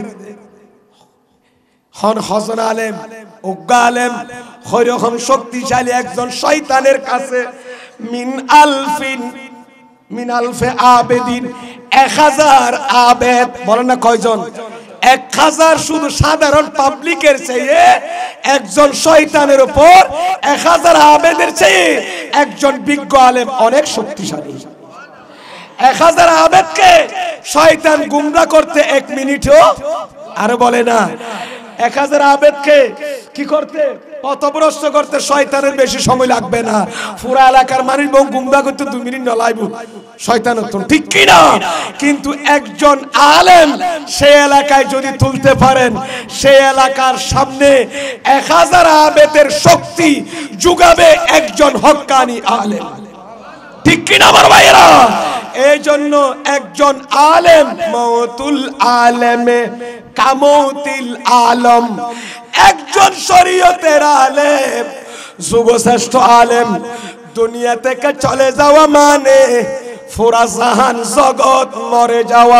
হন হজন আলেম উগ্গা আলেম খৈরকম শক্তিশালী একজন শয়তানের কাছে মিন আলফিন মিন আলফে আবেদিন, এক হাজার আবেদ। বলেন না কয়জন? এক হাজার শুধু সাধারণ পাবলিকের চেয়ে একজন শয়তানের উপর এক হাজার আবেদের চেয়ে একজন বিজ্ঞ আলেম অনেক শক্তিশালী। এক হাজার আবেদকে শয়তান গুমরা করতে এক মিনিটও আর বলে না। এক হাজার আবেদকে কি করতে, পথভ্রষ্ট করতে শয়তানের বেশি সময় লাগবে না। পুরা এলাকার মানুষ বউ গুমরা করতে দুই মিনিট ন লাগবে শয়তান, ঠিক কিনা? কিন্তু একজন আলেম সে এলাকায় যদি তুলতে পারেন, সে এলাকার সামনে এক হাজার আবেদের শক্তি যোগাবে একজন হক্কানি আলেম, ঠিক কিনা আমার ভাইয়েরা? এই জন্য একজন আলেম মওতুল আলেমে কামৌতিল আলম, একজন শরীয়তের আলেম যুগশ্রেষ্ঠ আলেম দুনিয়া থেকে চলে যাওয়া মানে পুরা জাহান জগৎ মরে যাওয়া।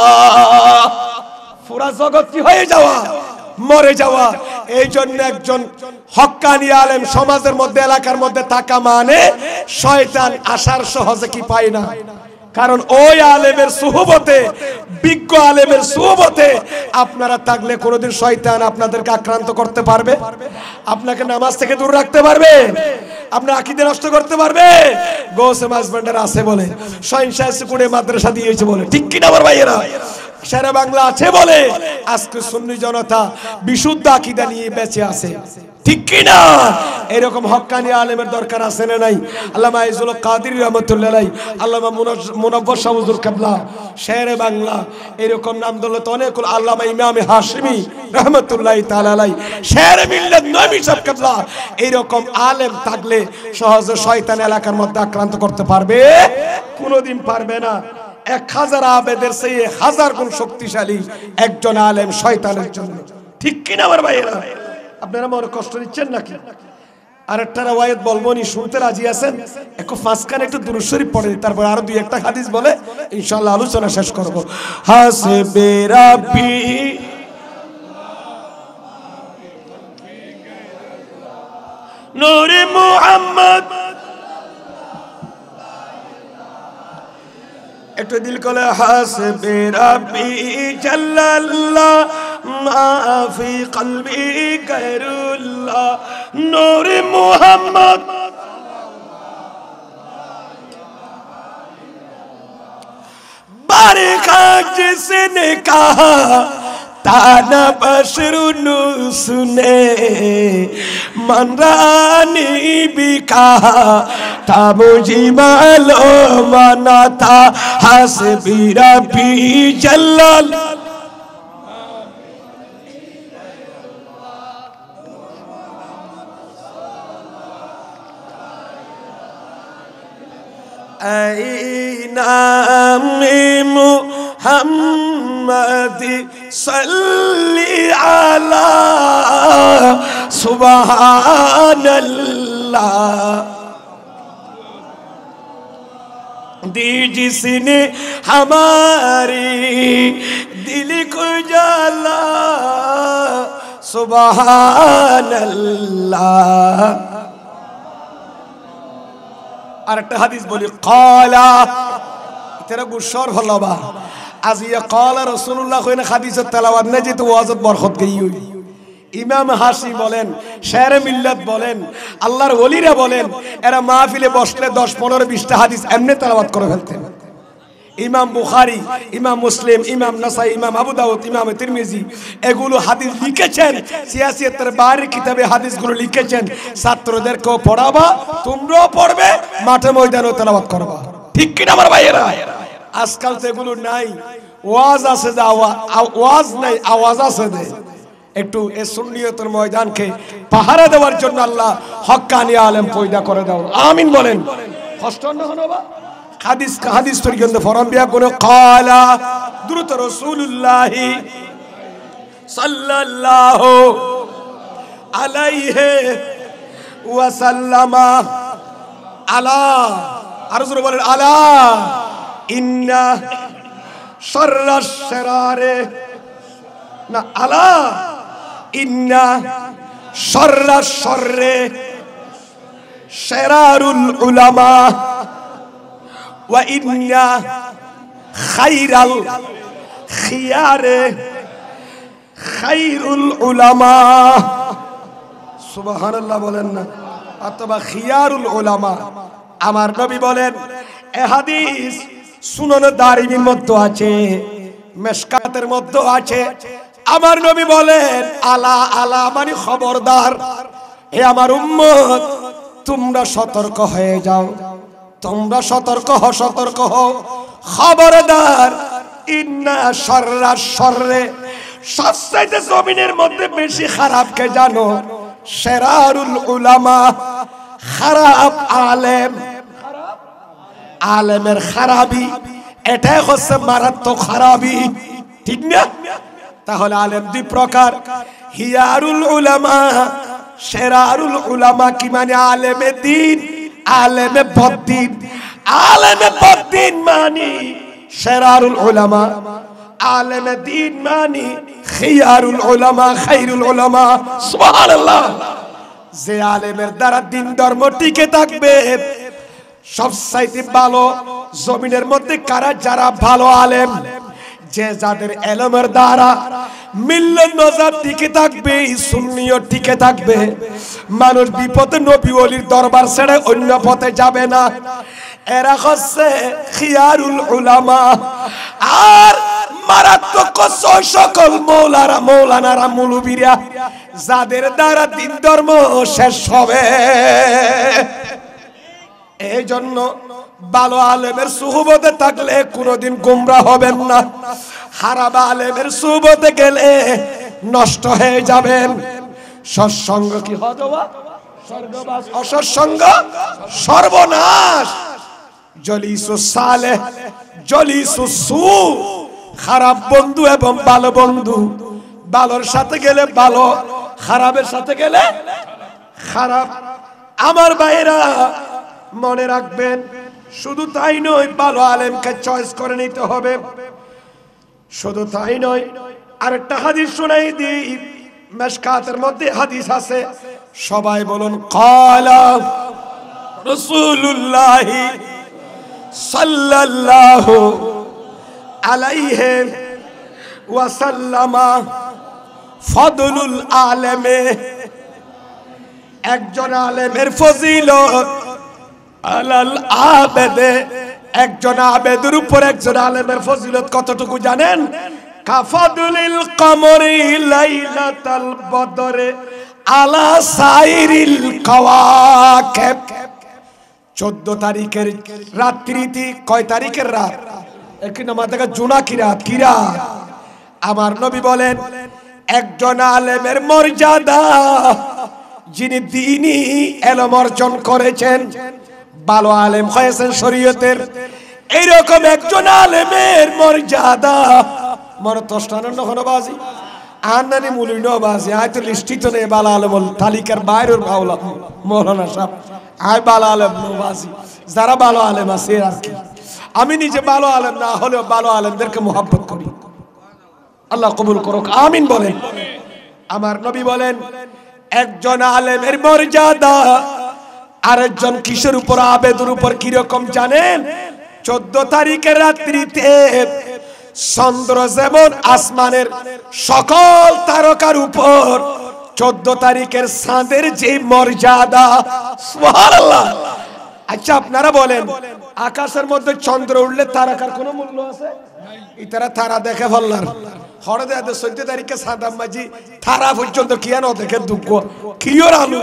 পুরা জগৎ কি হয়ে যাওয়া? মরে যাওয়া। এই জন্য একজন হক্কানি আলেম সমাজের মধ্যে এলাকার মধ্যে থাকা মানে শয়তান আসার সহজে কি পায় না। কারণ ওই আলেমের সুহবতে, বিজ্ঞ আলেমের সুহবতে আপনারা থাকলে কোনোদিন শয়তান আপনাদেরকে আক্রান্ত করতে পারবে? আপনাকে নামাজ থেকে দূর রাখতে পারবে? আপনার আকীদা নষ্ট করতে পারবে? গৌসে মাঝবান্ডার আছে বলে, সহিংসা স্কুলে মাদ্রাসা দিয়েছে বলে, ঠিক কিনা আমার ভাইয়েরা? সারা বাংলা আছে বলে আজকে সুন্নি জনতা বিশুদ্ধ আকীদা নিয়ে বেঁচে আছে, ঠিক কিনা? এরকম হক্কানি আলেমের দরকার আছে না নাই? আল্লামা আইজুল কাদির রহমাতুল্লাহ আলাইহি, আল্লামা মুনাব্বর শাহ হুজুর কিবলা শেরে বাংলা, এরকম নাম দৌলত অনেক, আল্লামা ইমাম হাশমি রহমাতুল্লাহ তাআলা আলাইহি, শেরে মিল্লাত নবী সাহেব কিবলা, এরকম আলেম থাকলে সহজে শয়তান এলাকার মধ্যে আক্রান্ত করতে পারবে? কোনোদিন পারবে না। এক হাজার আবেদের চেয়ে হাজার গুণ শক্তিশালী একজন আলেম শয়তানের জন্য, ঠিক কিনা আমার ভাইয়েরা? আপনারা মনে কষ্ট দিচ্ছেন নাকি? আরেকটা রওয়ায়াত বলবো নি, শুনতে রাজি আছেন? একটু ফাঁসখান একটু দুরূদ শরীফ পড়ে, তারপর আরো দুই একটা হাদিস বলে ইনশাআল্লাহ আলোচনা শেষ করব। হাসবে রাব্বি নূরে মুহাম্মদ, একটু দিল কলে হাসবে রাব্বি জাল্লাল্লাহ মা ফি কলবি গায়রুল্লাহ নূরে মুহাম্মদ। बारिका जिसने कहा ताना बशरुनु सुने मनरानी भी कहा था मुझे मालूम न था हस्बी रब्बी जल्लल मुहम्मद सल्ली अला सुबहानल्लाह दी जिसने हमारी दिल को जला सुबहानल्लाह। আর একটা হাদিস বলি, ক্বালা তেরা গুশর হলবা আজিয়া ক্বালা রাসূলুল্লাহ কইনা হাদিসের তেলাওয়াত না, যেহেতু ওয়াজত বরকত গই হই। ইমাম হাসি বলেন, শেরে মিল্লাত বলেন, আল্লাহর ওলিরা বলেন, এরা মাহফিলে বসলে দশ পনেরো বিশটা হাদিস এমনি তেলাওয়াত করে ফেলতেন। ইমাম বুখারী, ইমাম মুসলিম, ইমাম নাসাই, ইমাম আবু দাউদ, ইমাম তিরমিজি এগুলো হাদিস লিখেছেন, সিয়াসিয়াতের বাইরের কিতাবে হাদিসগুলো লিখেছেন। ছাত্রদেরকেও পড়াবা, তোমরাও পড়বে, মাঠে ময়দানেও তেলাওয়াত করবা। ঠিক কি না আমার ভাইয়েরা? আজকাল তো এগুলো নাই। ওয়াজ আছে, যা ওয়াজ নাই, আওয়াজ আছে দে। একটু এই সুন্নিয়তের ময়দানকে পাহারা দেওয়ার জন্য আল্লাহ হক্কানি আলেম পয়দা করে দাও, আমিন বলেন। কষ্ট না হনবা হাদিস হাদিস তরি গন্ধ ফরম বিয়া কোন ক্বালা দ্রুত রাসূলুল্লাহ সাল্লাল্লাহু আলাইহি ওয়া সাল্লামা আলা, আর জোরে বলেন আলা ইন্না শাররাশ শারারে না, আলা ইন্না শাররাশ শাররে শারারুল উলামা ওয়া ইন্না খাইরাল খিয়ারে খাইরুল উলামা। সুবহানাল্লাহ বলেন না, অথবা খিয়ারুল উলামা। আমার নবী বলেন, এ হাদিস সুনান দারিমির মধ্যে আছে, মিশকাতের মধ্যে আছে। আমার নবী বলেন, আলা আলা মানে খবরদার, হে আমার উম্মত তোমরা সতর্ক হয়ে যাও, তোমরা সতর্ক হও, সতর্ক হও, খবরদার। ইন্না শাররাশ শাররে, সবচেয়ে জমিনের মধ্যে বেশি খারাপ কে জানো? শারারুল উলামা, খারাপ আলেম। আলেমের খারাপি এটাই হচ্ছে মারাত্মক খারাপি, ঠিক না? তাহলে আলেম দুই প্রকার, হিয়ারুল উলামা, শারারুল উলামা কি মানে? আলেমে দ্বীন, আলেমে বদ্দীন। আলেমে বদ্দীন মানে শারারুল উলামা, আলেমে দ্বীন মানে খিয়ারুল উলামা, খাইরুল উলামা। সুবহানাল্লাহ। যে আলেমের দ্বারা দ্বীন ধর্ম টিকে থাকবে, সবচাইতে ভালো জমিনের মধ্যে কারা? যারা ভালো আলেম, যে যাদের এলমের দ্বারা মিল্লাত নজাত টিকে থাকবে, সুন্নিয়ত টিকে থাকবে। মানুষ বিপদে নবী ওলির দরবার ছেড়ে অন্য পথে যাবে না। এরা হচ্ছে খিয়ারুল উলামা। আর মারাত্মক সকল মৌলানা মৌলানারা মৌলবীরা, যাদের দ্বারা দ্বীন ধর্ম শেষ হবে। এই জন্য ভালো আলেমের সুহবতে থাকলে কোনোদিন গোমরাহ হবেন না। খারাপ আলেমের সুহবতে গেলে নষ্ট হয়ে যাবেন। সৎসঙ্গ কি হতবা স্বর্গবাস, অসৎসঙ্গ সর্বনাশ। জলিসুস সালেহ জলিসুস সু, খারাপ বন্ধু এবং ভালো বন্ধু। ভালোর সাথে গেলে ভালো, খারাপের সাথে গেলে খারাপ। আমার ভাইরা মনে রাখবেন, শুধু তাই নয়, ভালো আলেমকে চয়েস করে নিতে হবে। শুধু তাই নয়, আরেকটা হাদিস শোনাই দিই, মিশকাতের মধ্যে হাদিস আছে, সবাই বলুন ক্বালা রাসূলুল্লাহ সাল্লাল্লাহু আলাইহি ওয়া সাল্লামা ফাদলুল আলেমে, একজন আলেমের ফজিলত আলাল আবেদে, একজন আবেদের উপর একজন আলেমের ফজিলত কতটুকু জানেন? কাফাদুলিল কমরি লাইলাতাল বদরে আলা সাইরিল কাওয়াকিব। চোদ্দ তারিখের রাত্রিতে, কয় তারিখের রাত? একই নাম থেকে জুনা কি রাত, কি রাত? আমার নবী বলেন একজন আলেমের মর্যাদা, যিনি দ্বীনি ইলম অর্জন করেছেন, ভালো আলেম হয়েছেন শরীয়তের, এইরকম একজন আলেমের মর্যাদা মরতস্থানের নখনো বাজি আন্নানি মুলিন বাজি আয় তো লিস্টিত নেই ভালো আলেম তালিকার বাইরের বাউলা মৌলানা সাহেব, আয় ভালো আলেম বাজি যারা ভালো আলেম আছে আর কি। আমি নিজে ভালো আলেম না হলেও ভালো আলেমদেরকে মোহাব্বত করি, আল্লাহ কবুল করুক, আমিন বলেন। আমার নবী বলেন একজন আলেমের মর্যাদা আরেকজন কিসের উপর, আবেদের উপর কিরকম জানেন? চোদ্দ তারিখের রাত্রিতে চন্দ্র যেমন আসমানের সকল তারকার উপর, চোদ্দ তারিখের চাঁদের যে মর্যাদা, সুবহানাল্লাহ। আচ্ছা আপনারা বলেন, আকাশের মধ্যে চন্দ্র উঠলে তারকার কোনো মূল্য আছে? ইতারা তারা দেখে ফেললার হরে দেয় চোদ্দ তারিখে সাদাম মাঝি তারা পর্যন্ত কিয়ানো দেখে দুঃখ কিয়র আলু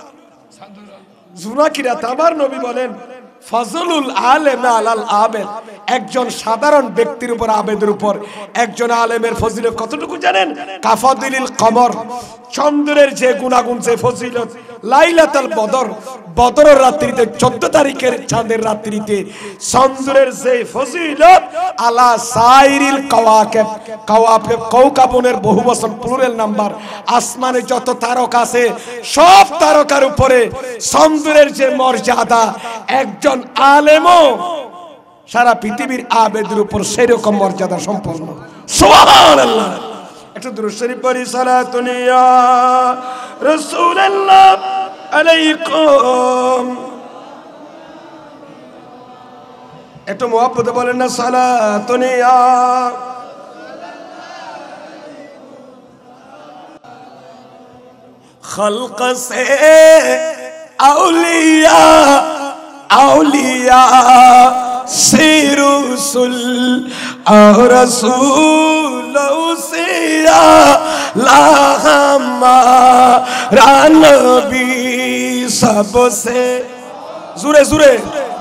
জুনা কিরাত। আমার নবী বলেন ফজলুল আলেম আলাল আবেদ, একজন সাধারণ ব্যক্তির উপর, আবেদের উপর একজন আলেমের ফজিলত কতটুকু জানেন? কাফাদিলিল কমর, চন্দ্রের যে গুণাগুণ, যে ফজিলত, লাইলাতুল বদর, বদরের রাত্রিতে, চোদ্দ তারিখের চাঁদের রাত্রিতে চন্দ্রের যে ফজিলত, আলা সাইরিল কাওয়াকিব, কাওয়াকিব কৌকাবনের বহু বচন প্লুরাল নাম্বার, আসমানে যত তারকা আছে সব তারকার উপরে চন্দ্রের যে মর্যাদা, একজন আলেমও সারা পৃথিবীর আবেদের উপর সেরকম মর্যাদা সম্পন্ন। সুবহানাল্লাহ। একটু দুরূদ শরীফ পড়ি, সালাতুন ইয়া রাসূলুল্লাহ আলাইকুম, একটু মুহাব্বতে বলেন না সালাতুন ইয়া। खल्क से औलिया औलिया से रसूल और रसूल से हमारा नबी सबसे जुरे जुरे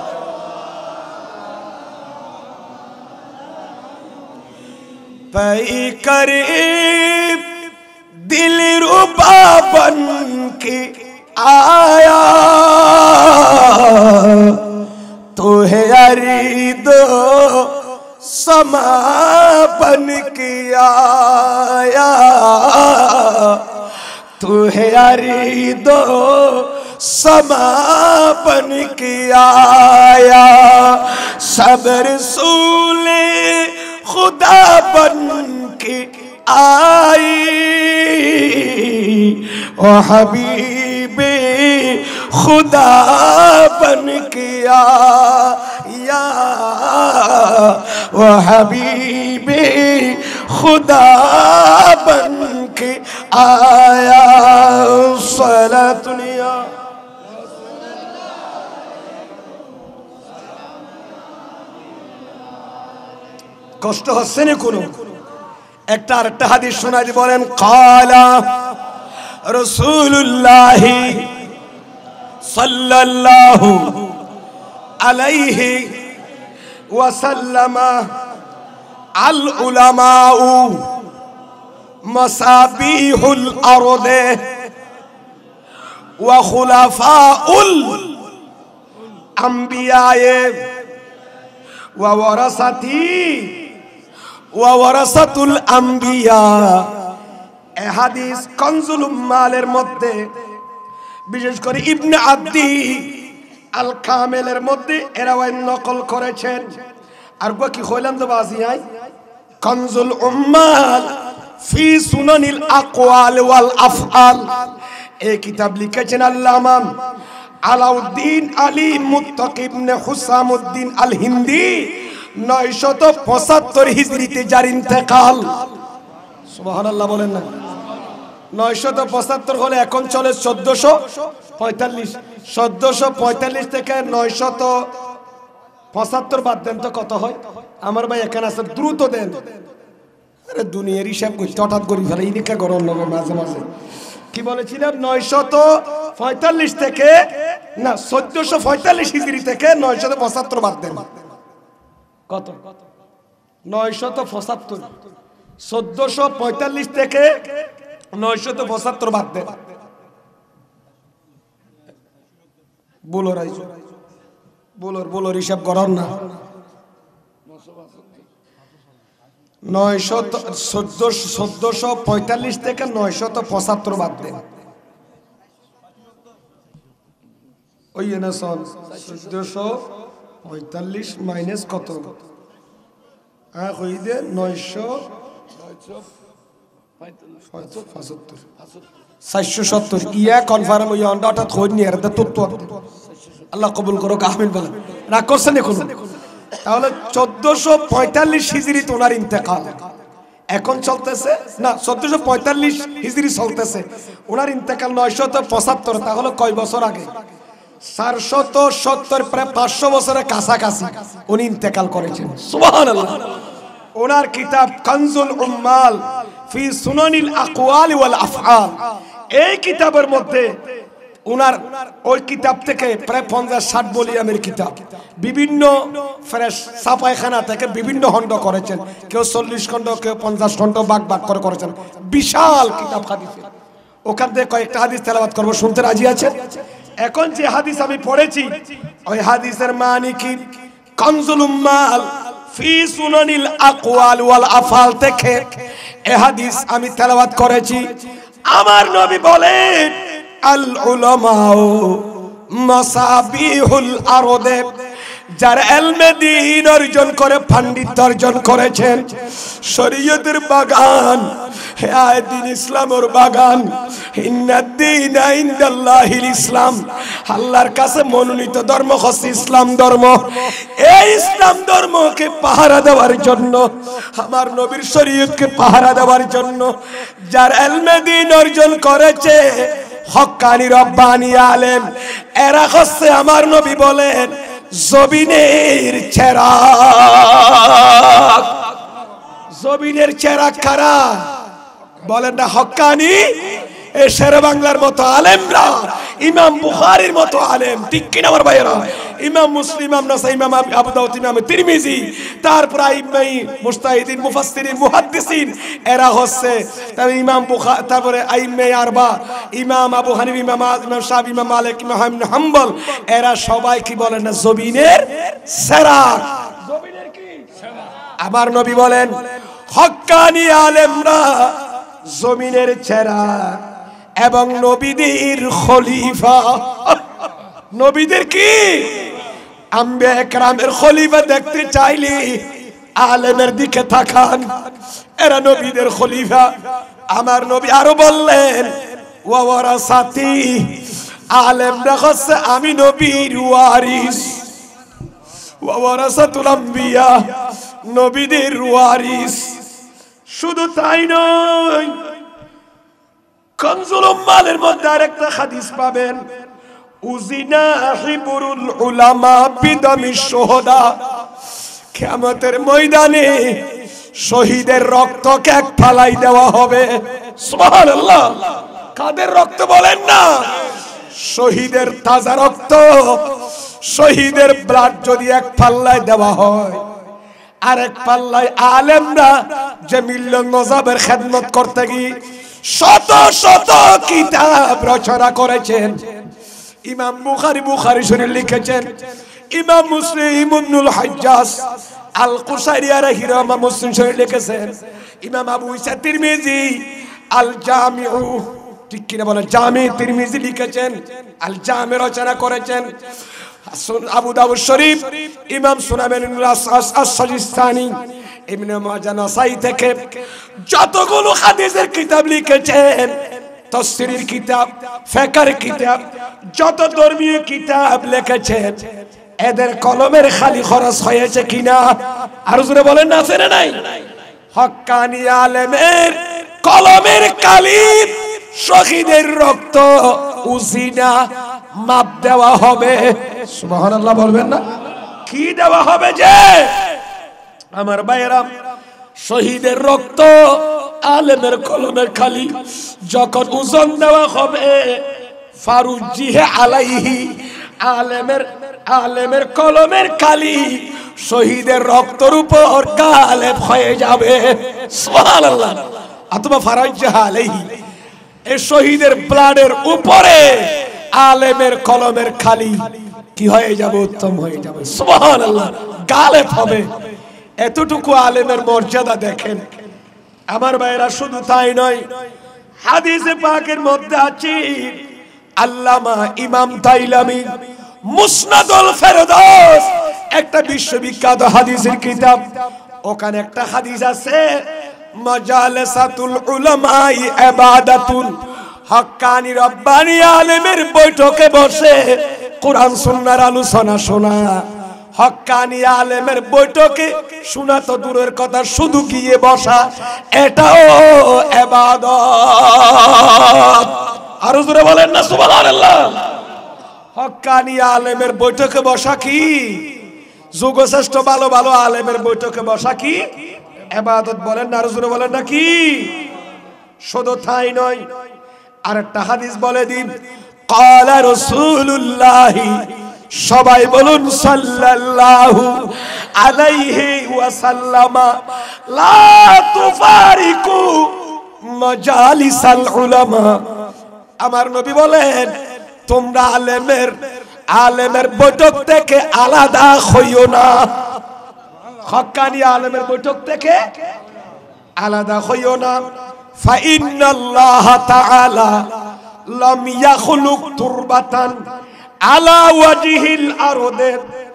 पै करीब दिल रुबा बन के आया तो है अरीदो समा बन के आया, तो है अरीदो समा बन के आया, सब रसूले खुदा बन के आई ओ हबीबे खुदा बन के आया, ओ हबीबे खुदा बन के आया। सलातुनिया কষ্ট হচ্ছে না কোনো? একটা আরেকটা হাদিস শোনাই দি, বলেন ক্বালা রাসূলুল্লাহ সাল্লাল্লাহু আলাইহি ওয়া সাল্লামা আল উলামাউ মাসাবিহুল আরদে ওয়া খুলাফাউল আম্বিয়ায়ে ওয়া ওয়ারাসাতি ওয়া ওয়ারাসাতুল আম্বিয়া। এ হাদিস কনজুল উম্মালের মধ্যে বিশেষ করে ইবনে আব্দি আল কামেলের মধ্যে এরা ওই নকল করেছেন। আর গো কি হইলাম তো বাজিয়াই কানজুল উম্মাল ফি সুনানিল আকওয়াল ওয়াল আফআল, এই কিতাব লিখেছেন আল্লামা আলাউদ্দিন আলী মুত্তাকি ইবনে হুসামউদ্দিন আল হিন্দি নয়শত পঁচাত্তর হিজরিতে যার ইন্তেকাল। সুবহানাল্লাহ বলেন না। নয়শত পঁচাত্তর হলে এখন চলে চোদ্দশো পঁয়তাল্লিশ। চোদ্দশো পঁয়তাল্লিশ থেকে নয়শত পঁচাত্তর বাদ দেন তো কত হয়? আমার ভাই এখানে আছে, দ্রুত দেন। আরে দুনিয়ার হিসাব করতে হঠাৎ করি ফেলে ইনিকা গরম লাগে মাঝে মাঝে। কি বলেছিলাম? নয়শত পঁয়তাল্লিশ থেকে না চোদ্দশো পঁয়তাল্লিশ হিজরি থেকে নয়শত পঁচাত্তর বাদ দেন কত? নয়শত পঁচাত্তর। চোদ্দশো পঁয়তাল্লিশ থেকে নয়শত পঁচাত্তর বাদ দেন। বোলোর বোলোর বোলোর হিসাব করার না। নয়শত চোদ্দশো চোদ্দশো পঁয়তাল্লিশ থেকে নয়শত পঁচাত্তর বাদ দেন। ওই না সন চোদ্দশো পঁয়তাল্লিশ মাইনাস কত? হ্যাঁ কই দে নয়শো চারশো সত্তর ইয়া কনফার্ম হইয়া অর্থাৎ খোঁজ নিয়ে আল্লাহ কবুল করো। আমিন বলেন। রাগ করছেন এখন? তাহলে চোদ্দশো পঁয়তাল্লিশ হিজরি ওনার ইন্তেকাল এখন চলতেছে না, চোদ্দশো পঁয়তাল্লিশ হিজরি চলতেছে, ওনার ইন্তেকাল নয়শত পঁচাত্তর। তাহলে কয় বছর আগে? চারশত সত্তর, প্রায় পাঁচশো বছরের কাছাকাছি উনি ইন্তেকাল করেছেন। সুবহানাল্লাহ। ওনার কিতাব কানজুল উম্মাল ফি সুনানিল আকওয়াল ওয়াল আফআল, এই কিতাবের মধ্যে উনার ওই কিতাব থেকে প্রায় পঞ্চাশ ষাট ভলিউমের কিতাব, বিভিন্ন ফ্রেশ ছাপাখানা থেকে বিভিন্ন খণ্ড করেছেন, কেউ চল্লিশ খণ্ড, কেউ পঞ্চাশ খণ্ড বাগ বাগ করে করেছেন, বিশাল কিতাব হাদিসের। ওখান থেকে কয়েকটা হাদিস তেলাওয়াত করবো, শুনতে রাজি আছেন? এখন যে হাদিস আমি পড়েছি ওই হাদিসের মানে কি? কানজুল উম্মাল ফি সুনানিল আকওয়াল ওয়াল আফআল থেকে এই হাদিস আমি তেলাওয়াত করেছি। আমার নবী বলেন আল উলামাউ মাসাবিহুল আরদে, যারা ইলমে দ্বীন অর্জন করে, পাণ্ডিত্য অর্জন করেছেন, শরীয়তের বাগান, হে দ্বীন ইসলামের বাগান, ইন্নাদ-দীনা ইনদাল্লাহিল ইসলাম, আল্লাহর কাছে মনোনীত ধর্ম হচ্ছে ইসলাম ধর্ম। এই ইসলাম ধর্মকে পাহারা দেওয়ার জন্য, আমার নবীর শরীয়তকে পাহারা দেওয়ার জন্য যারা ইলমে দ্বীন অর্জন করেছে, হক্কানি রব্বানি আলেম, এরা হচ্ছে আমার নবী বলেন জবিনের চেরাগ। জবিনের চেরাগ কারা? বলেন না হক্কানি এ শের বাংলার মতো আলেমরা, ইমাম বুখারীর মতো আলেম, ঠিক কিনা আমার ভাইয়েরা? ইমাম মুসলিম, ইমাম নাসাই, ইমাম আবু দাউদ, ইমাম তিরমিজি, তারপর আইম্মাই মুজতাহিদিন, মুফাসসিরিন, মুহাদ্দিসিন, এরা হচ্ছে তারপরে ইমাম বুখারী, তারপরে আইম্মাই আরবা, ইমাম আবু হানিফা, ইমাম ইমাম শাফি, ইমাম মালিক, ইমাম ইবনে হাম্বল, এরা সবাই কি বলেন না জবিনের চেরাগ। জবিনের কি চেরাগ? আমার নবী বলেন হক্কানি আলেমরা জমিনের চেরাগ এবং নবীদের খলিফা। নবীদের কি? আম্বিয়া একরামের খলিফা দেখতে চাইলে আলেমের দিকে তাকান, এরা নবীদের খলিফা। আমার নবী আরো বললেন ওয়া ওয়ারাসাতি, আলেমরা হচ্ছে আমি নবীর ওয়ারিস। ওয়া ওয়ারাসাতুল আম্বিয়া, নবীদের ওয়ারিস। শুধু তাই নয়, কানজুল উম্মালের মধ্যে আরেকটা হাদিস পাবেন, উজিনা হিবরুল উলামা বিদামি শুহাদা, কিয়ামতের ময়দানে শহীদের রক্তকে এক ফালাই দেওয়া হবে। সুবহানাল্লাহ। কাদের রক্ত বলেন না? শহীদের তাজা রক্ত, শহীদের ব্লাড যদি এক পাল্লায় দেওয়া হয়, আরেক পাল্লায় আলেমরা যে মিল্লাত নজাবের খেদমত করতে গিয়ে শত শত কিতাব রচনা করেছেন। ইমাম বুখারী বুখারী শরীফ লিখেছেন, ইমাম মুসলিম ইবনুল হাজ্জাজ আল কুশাইরি রাহিমাহুল্লাহ মুসলিম শরীফ লিখেছেন, ইমাম আবু ঈসা তিরমিজি আল জামিউ ঠিক কিনা বলেন? জামি তিরমিজি লিখেছেন, আল জামি রচনা করেছেন, আবু দাউদ শরীফ, ইমাম সুনান আস-সাজিস্তানি, ইবনে মাজাহ, নাসাই থেকে যতগুলো হাদিসের কিতাব লিখেছেন, তাফসীরের কিতাব, ফিকহের কিতাব, যত ধর্মীয় কিতাব লিখেছেন, এদের কলমের খালি খরচ হয়েছে কিনা? আর জোরে বলেন না, আছে না নাই? হক্কানি আলেমের কলমের কালি, শহীদের রক্ত উজিনা মাপ দেওয়া হবে। সুবহানাল্লাহ বলবেন না? কি দেওয়া হবে? যে আমার ভাইয়েরা, শহীদের রক্ত আলেমের কলমের খালি যখন ওজন দেওয়া হবে, ফারুজিহে আলাইহি, আলেমের আলেমের কলমের কালি শহীদের রক্তের উপর গালেব হয়ে যাবে। সুবহানাল্লাহ। অথবা ফারুজিহে আলাইহি, এই শহীদের ব্লাডের উপরে আলেমের কলমের খালি কি হয়ে যাবে? উত্তম হয়ে যাবে। সুবহানাল্লাহ, গালেব হবে। এতটুকু আলেমের মর্যাদা দেখেন আমার ভাইরা। শুধু তাই নয়, হাদিসে পাকের মধ্যে আছে আল্লামা ইমাম তাইলামি মুসনাদুল ফেরদৌস, একটা বিশ্ববিখ্যাত হাদিসের কিতাব। ওখানে একটা হাদিস আছে, মাজালিসাতুল উলামাই ইবাদাতুন, হক্কানি রব্বানি আলেমের বৈঠকে বসে কোরআন সুন্নাহর আলোচনা শোনা। হক্কানি আলেমের বৈঠকে শোনা তো দূরের কথা, শুধু গিয়ে বসা এটাও ইবাদত। আর জোরে বলেন না সুবহানাল্লাহ। হক্কানি আলেমের বৈঠকে বসা কি? যুগশ্রেষ্ঠ ভালো ভালো আলেমের বৈঠকে বসা কি? ইবাদত। বলেন না, আর জোরে বলেন না কি? শুধু তাই নয়, আরেকটা হাদিস বলে দিন, ক্বালা রাসূলুল্লাহ, সবাই বলুন সাল্লাল্লাহু আলাইহি ওয়াসাল্লাম, লা তুফারিকু মাজালিসাল উলামা। আমার নবী বলেন, তোমরা আলেমের আলেমের বৈঠক থেকে আলাদা হইও না। হক্কানি আলেমের বৈঠক থেকে আলাদা হইও না। ফা ইন্নাল্লাহ তাআলা লাম ইয়াখলুক তুরবাতান আলা ওয়াজিহিল আরদে,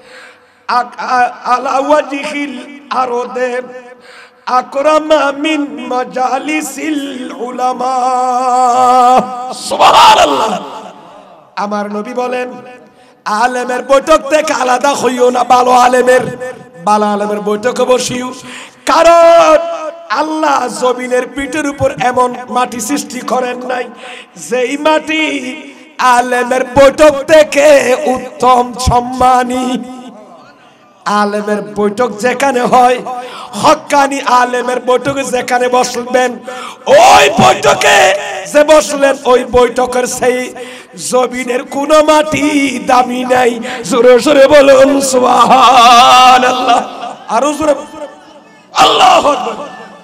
আলা ওয়াজিহিল আরদে আকরামা মিন মাজালিসিল উলামা। সুবহানাল্লাহ। আমার নবী বলেন, আলেমের বৈঠক থেকে আলাদা হইও না। ভালো আলেমের ভালো আলেমের বৈঠকে বসিও, কারণ আল্লাহ জমিনের পিঠের উপর এমন মাটি সৃষ্টি করেন নাই যেই মাটি আলেমের বৈঠক থেকে উত্তম সম্মানী। আলেমের বৈঠক যেখানে হয়, হক্কানি আলেমের বৈঠকে যেখানে বসবেন, ওই বৈঠকে যে বসলেন, ওই বৈঠকের সেই জমিনের কোন মাটি দামি নাই। জোরে জোরে বলুন সুবহানাল্লাহ। আরো জোরে আল্লাহু আকবার।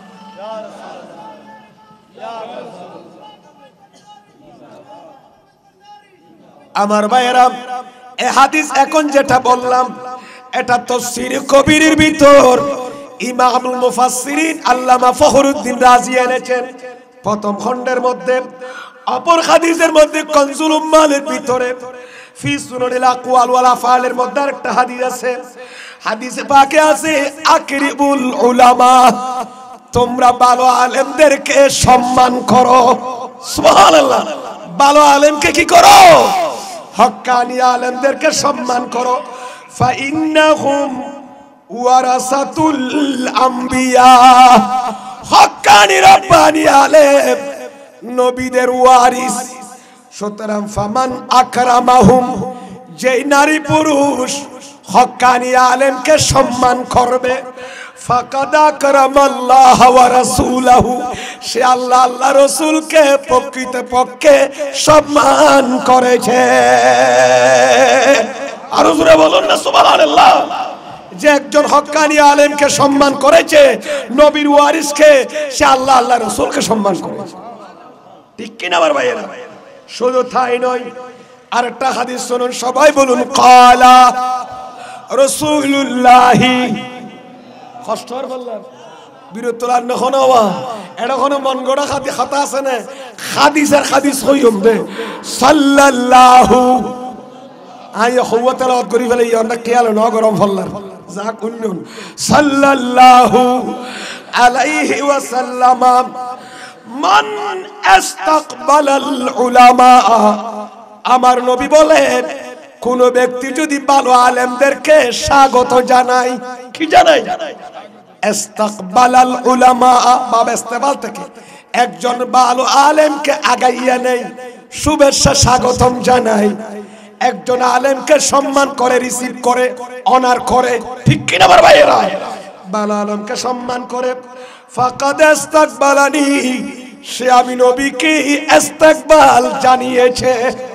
আমার ভাইয়েরা, এই হাদিস এখন যেটা বললাম, এটা তাফসীর কবিরের ভিতর ইমামুল মুফাসসিরিন আল্লামা ফখরুদ্দিন রাজি এনেছেন প্রথম খণ্ডের মধ্যে। অপর হাদিসের মধ্যে কনজুল উম্মালের ভিতরে ফি সুনানিল আকওয়াল ওয়াল আফআলের মধ্যে একটা হাদিস আছে। হাদিসে পাকে আছে, আকরিবুল উলামা, তোমরা ভালো আলেমদেরকে সম্মান করো। সুবহানাল্লাহ। ভালো আলেমকে কি করো? হক্কানি আলেমদেরকে সম্মান করো। ফা ইন্নাহুম ওয়ারাসাতুল আম্বিয়া, হক্কানি রব্বানি আলেম নবীদের ওয়ারিস। সুতরাং ফামান আকরামাহুম, যেই নারী পুরুষ হক্কানি আলেমকে সম্মান করবে, ফাকাদ আকরামাল্লাহ ওয়া রাসূলহু, সে আল্লাহ আল্লাহ রাসূলকে প্রকৃতপক্ষে সম্মান করেছে। আর জোরে বলুন না সুবহানাল্লাহ। যে একজন হক্কানি আলেমকে সম্মান করেছে, নবীর ওয়ারিসকে, সে আল্লাহ আল্লাহ রাসূলকে সম্মান করেছে। ঠিক কিনা আমার ভাইয়েরা? শুধু তাই নয়, আরেকটা হাদিস শুনুন, সবাই বলুন ক্বালা রাসূলুল্লাহ। কষ্টর বললাম বিরতলার নখন হওয়া, এটা কোনো মন গড়া খাতি খাতা আছে না, হাদিসের হাদিস হইম দে সাল্লাল্লাহু আই হুয়া তেলাওয়াত করি ফেলে ইয়ন্দা খেয়াল ন গরম ফল্লার যা কুন্নুন সাল্লাল্লাহু আলাইহি ওয়াসাল্লাম মান ইস্তাকবালাল উলামা আমার নবী বলেন কোন ব্যক্তি যদি ভালো আলেমদেরকে স্বাগত জানায় কি জানায় ইস্তাকবালাল উলামা বাব ইস্তেবাল থেকে একজন ভালো আলেমকে আগাইয়া নেই শুভেচ্ছা স্বাগতম জানায় একজন আলেমকে সম্মান করে রিসিভ করে অনার করে ঠিক কি না আমার ভাইয়েরা ভালো আলেমকে সম্মান করে ফাকাদ ইস্তাকবালানি সে আমি নবীকে ইস্তেকবাল জানিয়েছে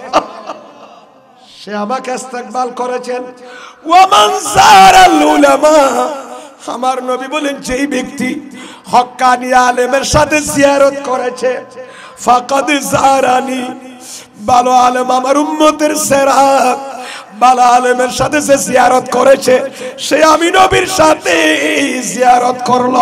সে আমাকে ইস্তেকবাল করেছেন ওয়া মান যারাল উলামা আমার নবী বলেন যেই ব্যক্তি হক্কানি আলেমের সাথে জিয়ারত করেছে ফাকাদ যারানি ভালো আলেম আমার উম্মতের সেরা ভালো আলেমের সাথে যে জিয়ারত করেছে সে আমি নবীর সাথে জিয়ারত করলো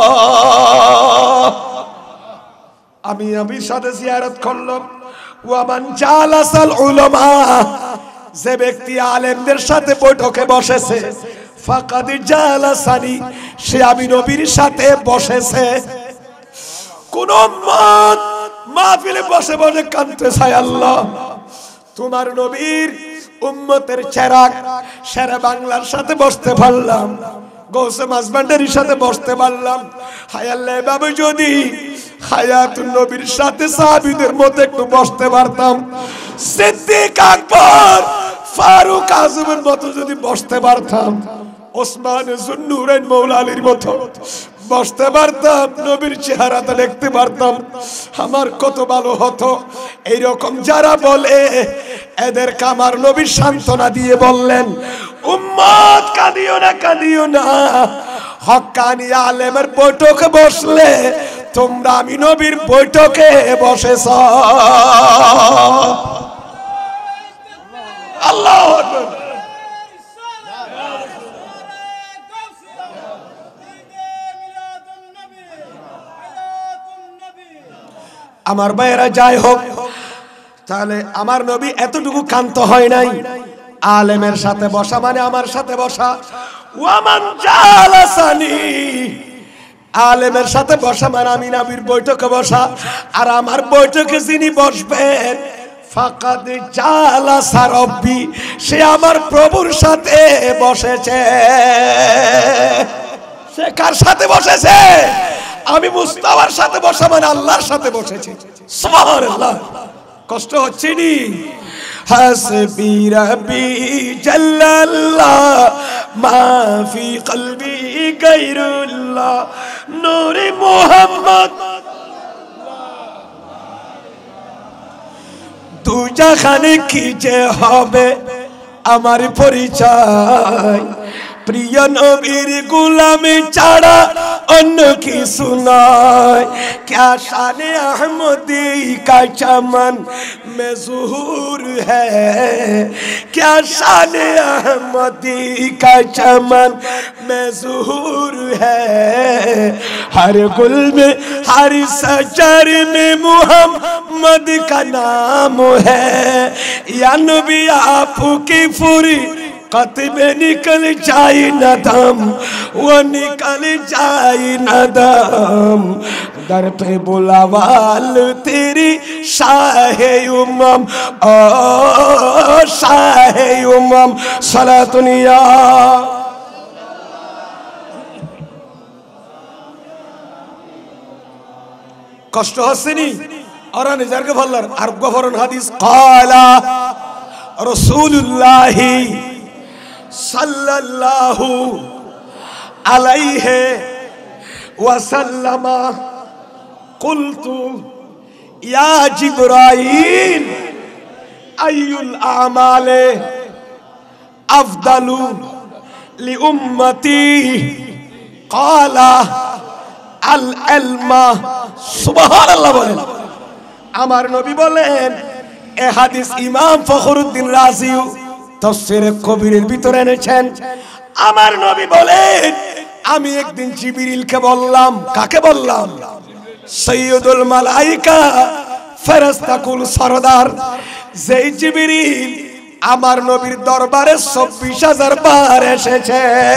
আমি নবীর সাথে জিয়ারত করলাম ওয়া মান জালাসাল উলামা যে ব্যক্তি আলেমদের সাথে বৈঠকে বসেছে ফাকাদ জালাসানি সে আমি নবীর সাথে বসেছে কোন উম্মত মাহফিলে বসে বসে কাঁদতে চায় আল্লাহ তোমার নবীর উম্মতের চেরাগ সারা বাংলার সাথে বসতে পারলাম গৌসে মাসবান্ডারির সাথে বসতে পারলাম হায় আল্লাহ এভাবে যদি হায়াতুন নবীর সাথে সাহাবীদের মতো একটু বসতে পারতাম সিদ্দিক আকবর ফারুক আজমের মতো যদি বসতে পারতাম ওসমান জুন্নুরাইন মৌলা আলীর মতো বসতে পারতাম নবীর চেহারাটা দেখতে পারতাম আমার কত ভালো হতো এইরকম যারা বলে এদের কামার নবী সান্ত্বনা দিয়ে বললেন উম্মত কাঁদিও না কাঁদিও না হক্কানি আলেমের বৈঠকে বসলে তোমরা আমি নবীর বৈঠকে বসেছ আল্লাহু আকবার আমার ভাইয়েরা যাই হোক তাহলে আমার নবী এতটুকু কান্ত হয় নাই আলেমের সাথে বসা মানে আমার সাথে বসা ওয়া মান জালাসানি আলেমের সাথে বসা মানে আমি নবীর বৈঠকে বসা আর আমার বৈঠকে যিনি বসবেন ফাকাদ জালাসা রব্বি সে আমার প্রভুর সাথে বসেছে সে কার সাথে বসেছে আমি মুস্তাফার সাথে বসা মানে আল্লাহর সাথে বসেছি সুবহানাল্লাহ কষ্ট হচ্ছে নি হাসবি রাব্বি জাল্লাল্লাহ মা ফি কলবি গায়রুল্লাহ নূরে মুহাম্মদ দু জাহানে কি যে হবে আমার পরিচয় প্রিয় নবীর গোলামি ছাড়া অন্য কিছু নয় क्या शान अहमदी का चमन में ज़ुहूर है क्या शान अहमदी का चमन में ज़ुहूर है हर गुल में हर सजर में मुहम्मद का नाम है या नबी आपकी फुरी कतबे निकल जाए न दम वो निकल जाए न दम दर पे बुलावाल तेरी शाहे उम्मम ओ शाहे उम्मम सलातुनिया कष्ट हसनी और निजार के फल्लर अरब गफरन हदीस काला रसूलुल्लाही सल्लल्लाहु अलैहि वसल्लम कुल्तु या जिब्राइल अय्युल आमाले अफदलु लि उम्मती काला अल इल्मा सुबहानाल्लाह बोलेन আমার নবী বলেন এই হাদিস ইমাম ফখরুদ্দিন রাজি তাফসীরে কবিরের ভিতরে এনেছেন আমার নবী বলেন আমি একদিন জিবরিলকে বললাম কাকে বললাম সৈয়দুল মালাইকা ফেরেশতা কুল সরদার যেই জিবরিল আমার নবীর দরবারে চব্বিশ হাজার বার এসেছে।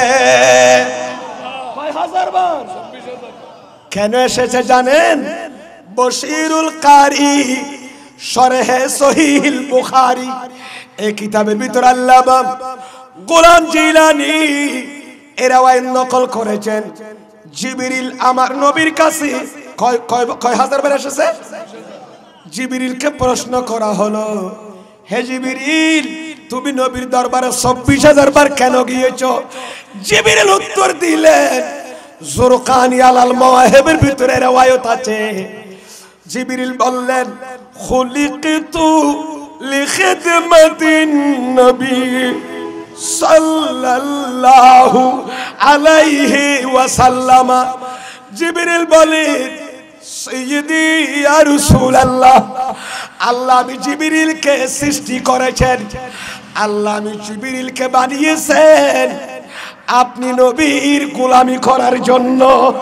কয় হাজার বার? কেন এসেছে জানেন? বশিরুল কারি শরহে সহিহুল বুখারী এই কিতাবের ভিতর আল্লামা গোলাম জিলানী এরা ওয়াইন নকল করেছেন জিবরিল আমার নবীর কাছে কয় কয় হাজার বার এসেছে। জিবরিলকে প্রশ্ন করা হলো, হে জিবরিল তুমি নবীর দরবারে চব্বিশ হাজার বার কেন গিয়েছো? জিবরিল উত্তর দিলেন, জুরকানি আলাল মাওয়াহিবের ভিতরে রওয়ায়াত আছে। জিবরিল বললেন, খুলিকতু লিখিদমাতিন নবী সাল্লাল্লাহু আলাইহি ওয়াসাল্লাম। জিবরিল বলেন, সাইয়্যিদি ইয়া রাসূলুল্লাহ, আল্লাহ আমি জিবরিলকে সৃষ্টি করেছেন, আল্লাহ আমি জিবরিলকে বানিয়েছেন আপনি নবীর গোলামি করার জন্য।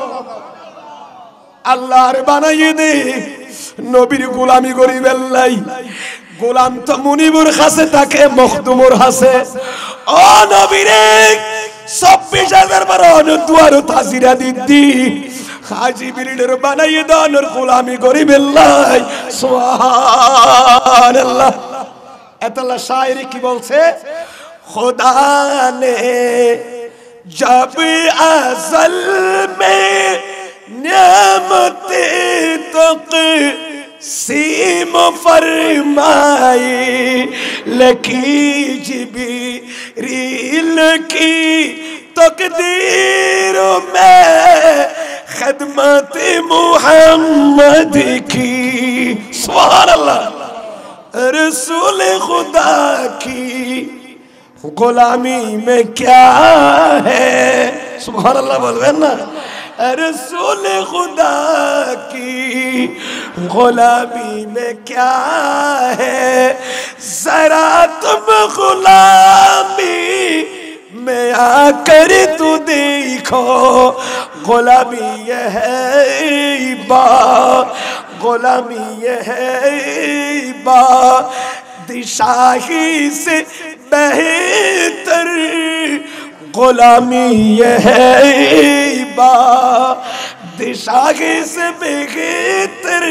আল্লাহর বানাইয়ে দে নবীর গোলামি করিবেন নাই। গোলাম তো মুনিবুর কাছে থাকে, মখদুমুর কাছে। ও নবীরে চব্বিশ হাজার বার দুয়ার তাজিরা দিদি হাজি বিরিডের বানাইয়ে দানোর গোলামি করিবেন নাই। সুবহানাল্লাহ। এতলা শায়রি কি বলছে? খুদা নে जब अज़ल में नियामते तक़सीम फरमाई, लकी जिब्रील की तक़दीर में खिदमत मुहम्मद की। सुभान अल्लाह। रसूल खुदा की गुलामी में क्या है? सुभान अल्लाह बोलবেন না? रसूल खुदा की गुलामी में क्या है? जरा तुम गुलामी में आकर तू देखो, गुलामी ये है बा, गुलामी ये है बा दिशाही से बेहतर, गुलामी ये है बा दिशाही से बेहतर,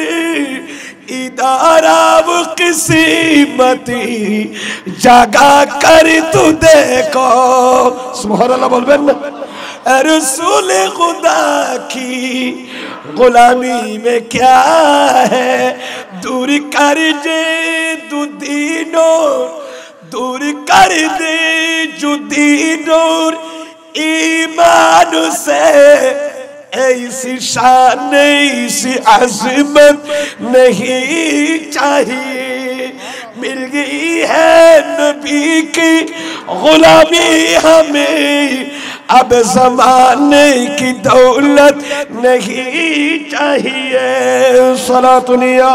इदारा वो किस्मती जगा कर तू देखो। सुभान अल्लाह बोलবেন না? रसूल खुदा की गुलामी में क्या है? दूर कर जे दू दीनों, दूर कर दे जुदीनों ईमान से, ऐसी शान ऐसी अज़मत नहीं चाहिए। मिल गई है नबी की गुलामी हमें, अब ज़माने की दौलत नहीं चाहिए। सलातुनिया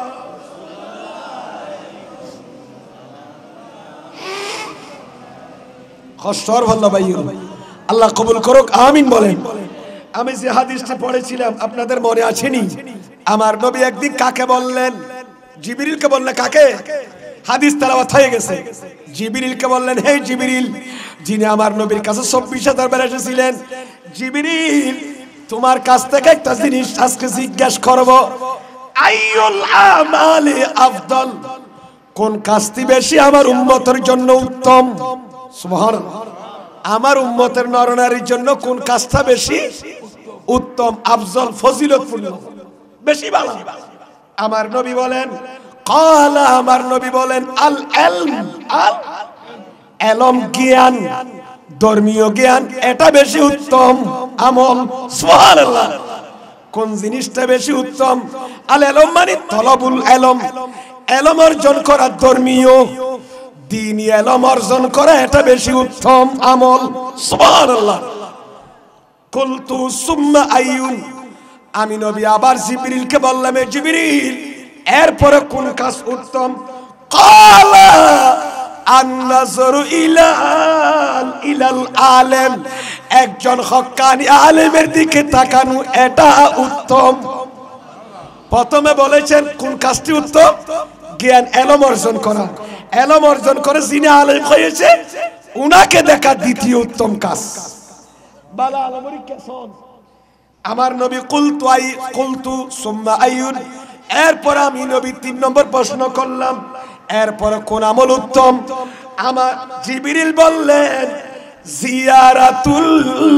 কষ্টর ভাল্লা ভাই, আল্লাহ কবুল করুক, আমিন বলেন। আমি যে হাদিসটি পড়েছিলাম আপনাদের মনে আছেনি? আমার নবী একদিন কাকে বললেন? জিবরিলকে বললেন। কাকে? হাদিস তেলাওয়াত হয়ে গেছে। জিবরিলকে বললেন, হে জিবরিল, যিনি আমার নবীর কাছে চব্বিশ হাজার বার এসেছিলেন, জিবরিল তোমার কাছ থেকে একটা জিনিস আজকে জিজ্ঞাসা করব। আইয়ুল আমালি আফদল, কোন কাজটি বেশি আমার উম্মতের জন্য উত্তম? সুবহানাল্লাহ। আমার উম্মতের নরনারীর জন্য কোন কাজটা বেশি উত্তম, আফজল, ফজিলতপূর্ণ, বেশি ভালো? আমার নবী বলেন, ক্বালা, আমার নবী বলেন, আল ইলম, আল ইলম জ্ঞান, ধর্মীয় জ্ঞান, এটা বেশি উত্তম আমল। সুবহানাল্লাহ। কোন জিনিসটা বেশি উত্তম? আল ইলম মানে তলবুল ইলম, ইলম অর্জন করা, ধর্মীয় দ্বীনি ইলম অর্জন করা, এটা বেশি উত্তম আমল। সুবহানাল্লাহ। কুলতু সুম্মা আইয়ুন, আমি নবী আবার জিবরিলকে বললাম, এ জিবরিল এরপরে কোন কাজ উত্তম? ক্বালা আন-নাযরু ইলা ইলাল আলেম, একজন হক্কানি আলেমের দিকে তাকানো, এটা উত্তম। প্রথমে বলেছেন কোন কাজটি উত্তম? জ্ঞান এলম অর্জন করা। এলম অর্জন করে যিনি আলেম হয়েছে উনাকে দেখা দ্বিতীয় উত্তম কাজ। বালা আলমরি কেসন আমার নবী কুলতু আই কুলতু সুম্মা আইয়ুন, এরপর আমি নবী তিন নম্বর প্রশ্ন করলাম এরপর কোন আমল উত্তম? আমার জিবরিল বললেন জিয়ারাতুল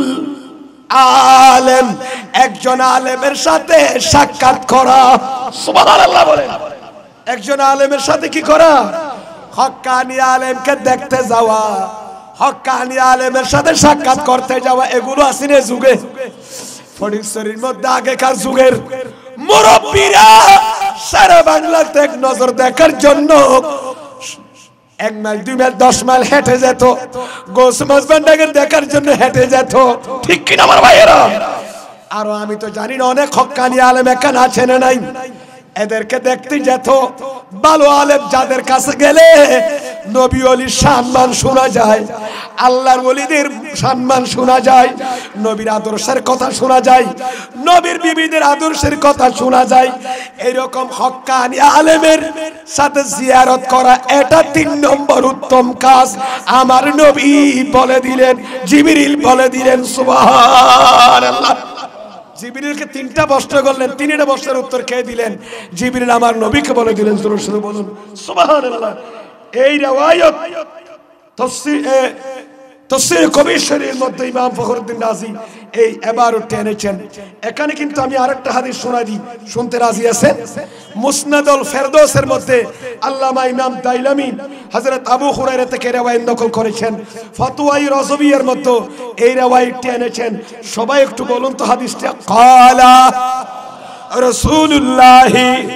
আলেম, একজন আলেমের সাথে সাক্ষাৎ করা। সুবহানাল্লাহ বলেন। একজন আলেমের সাথে কি করা? হক্কানি আলেমকে দেখতে যাওয়া, হক্কানি আলেমের সাথে সাক্ষাৎ করতে যাওয়া। এগুলো আসিনে যুগে ফটিকছড়ির মধ্যে আগেকার যুগের মুরব্বীরা সারা বাংলাতে এক নজর দেখার জন্য এক মাইল দুই মাইল দশ মাইল হেঁটে যেত, গোসমাস ভান্ডারকে দেখার জন্য হেঁটে যেত। ঠিক কিনা আমার ভাইয়েরা? আরো আমি তো জানি না অনেক হক্কানি আলেম এখানে আছে না নাই, এদেরকে দেখতে যেত। ভালো আলেম যাদের কাছে গেলে নবী ওলির সম্মান শোনা যায়, আল্লাহর ওলিদের সম্মান শোনা যায়, নবীর আদর্শের কথা শোনা যায়, নবীর বিবিদের আদর্শের কথা শোনা যায়। এরকম হক্কানি আলেমের সাথে জিয়ারত করা এটা তিন নম্বর উত্তম কাজ। আমার নবী বলে দিলেন, জিবরিল বলে দিলেন। সুবহানাল্লাহ। জিবরিলকে তিনটা প্রশ্ন করলেন, তিনটা প্রশ্নের উত্তর কে দিলেন? জিবরিল আমার নবীকে বলে দিলেন। জোরে জোরে বলুন সুবহানাল্লাহ। এই riwayat তাফসীর তাফসীর কবির শরীফের মধ্যে ইমাম ফখরুদ্দিন রাজি এই এবারও টেনেছেন। এখানে কিন্তু আমি আরেকটা হাদিস শোনাই দিই, শুনতে রাজি আছেন? মুসনাদুল ফেরদৌসের মধ্যে আল্লামা ইমাম দাইলামি হযরত আবু হুরায়রা থেকে riwayat নকল করেছেন। ফতোয়ায়ে রাজবিয়ার মধ্যে এই riwayat টেনেছেন। সবাই একটু বলুন তো হাদিসটা। ক্বালা রাসূলুল্লাহ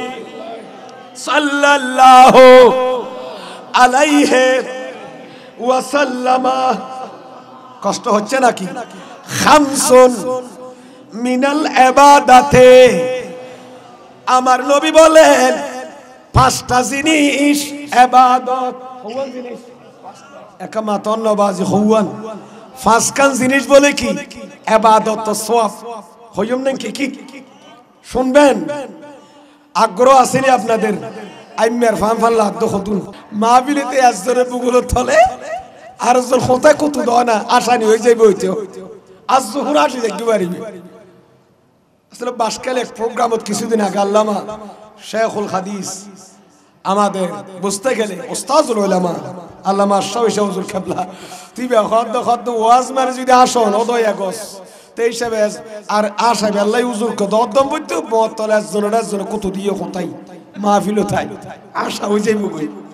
সাল্লাল্লাহু আলাইহি ওয়াসাল্লাম। কষ্ট হচ্ছে নাকি? খামসুন মিনাল ইবাদাতে, আমার নবী বলেন পাঁচটা জিনিস ইবাদত। হওয়ান জিনিস একমাত্র নবাজি হওয়ান পাঁচখান জিনিস বলে কি ইবাদত তো সওয়াব হইম নাকি? কি শুনবেন? আগ্রহ আছে নি আপনাদের? আইমের ফান ফান লাগ দখতুন মাহফিলেতে আজরে বুগুলো তলে আর জল খোতা কত দনা আসানি হয়ে যাবে। হইতে আজ জোহর আসি দেখতে পারিনি। আসলে বাসকালে এক প্রোগ্রামত কিছুদিন আগে আল্লামা শেখুল হাদিস আমাদের বুঝতে গেলে ওস্তাজুল উলামা আল্লামা আশরাফ হুজুর কিবলা তিবে খদ্দ খদ্দ ওয়াজ মারে যদি আসন ওদয় আগস তেই হিসাবে আর আশাবে আল্লাহ হুজুর কে দদম বইতে বতলে জনরা জন কত দিয়ে খতাই মাহফিল তাই আশা হয়ে যাইব।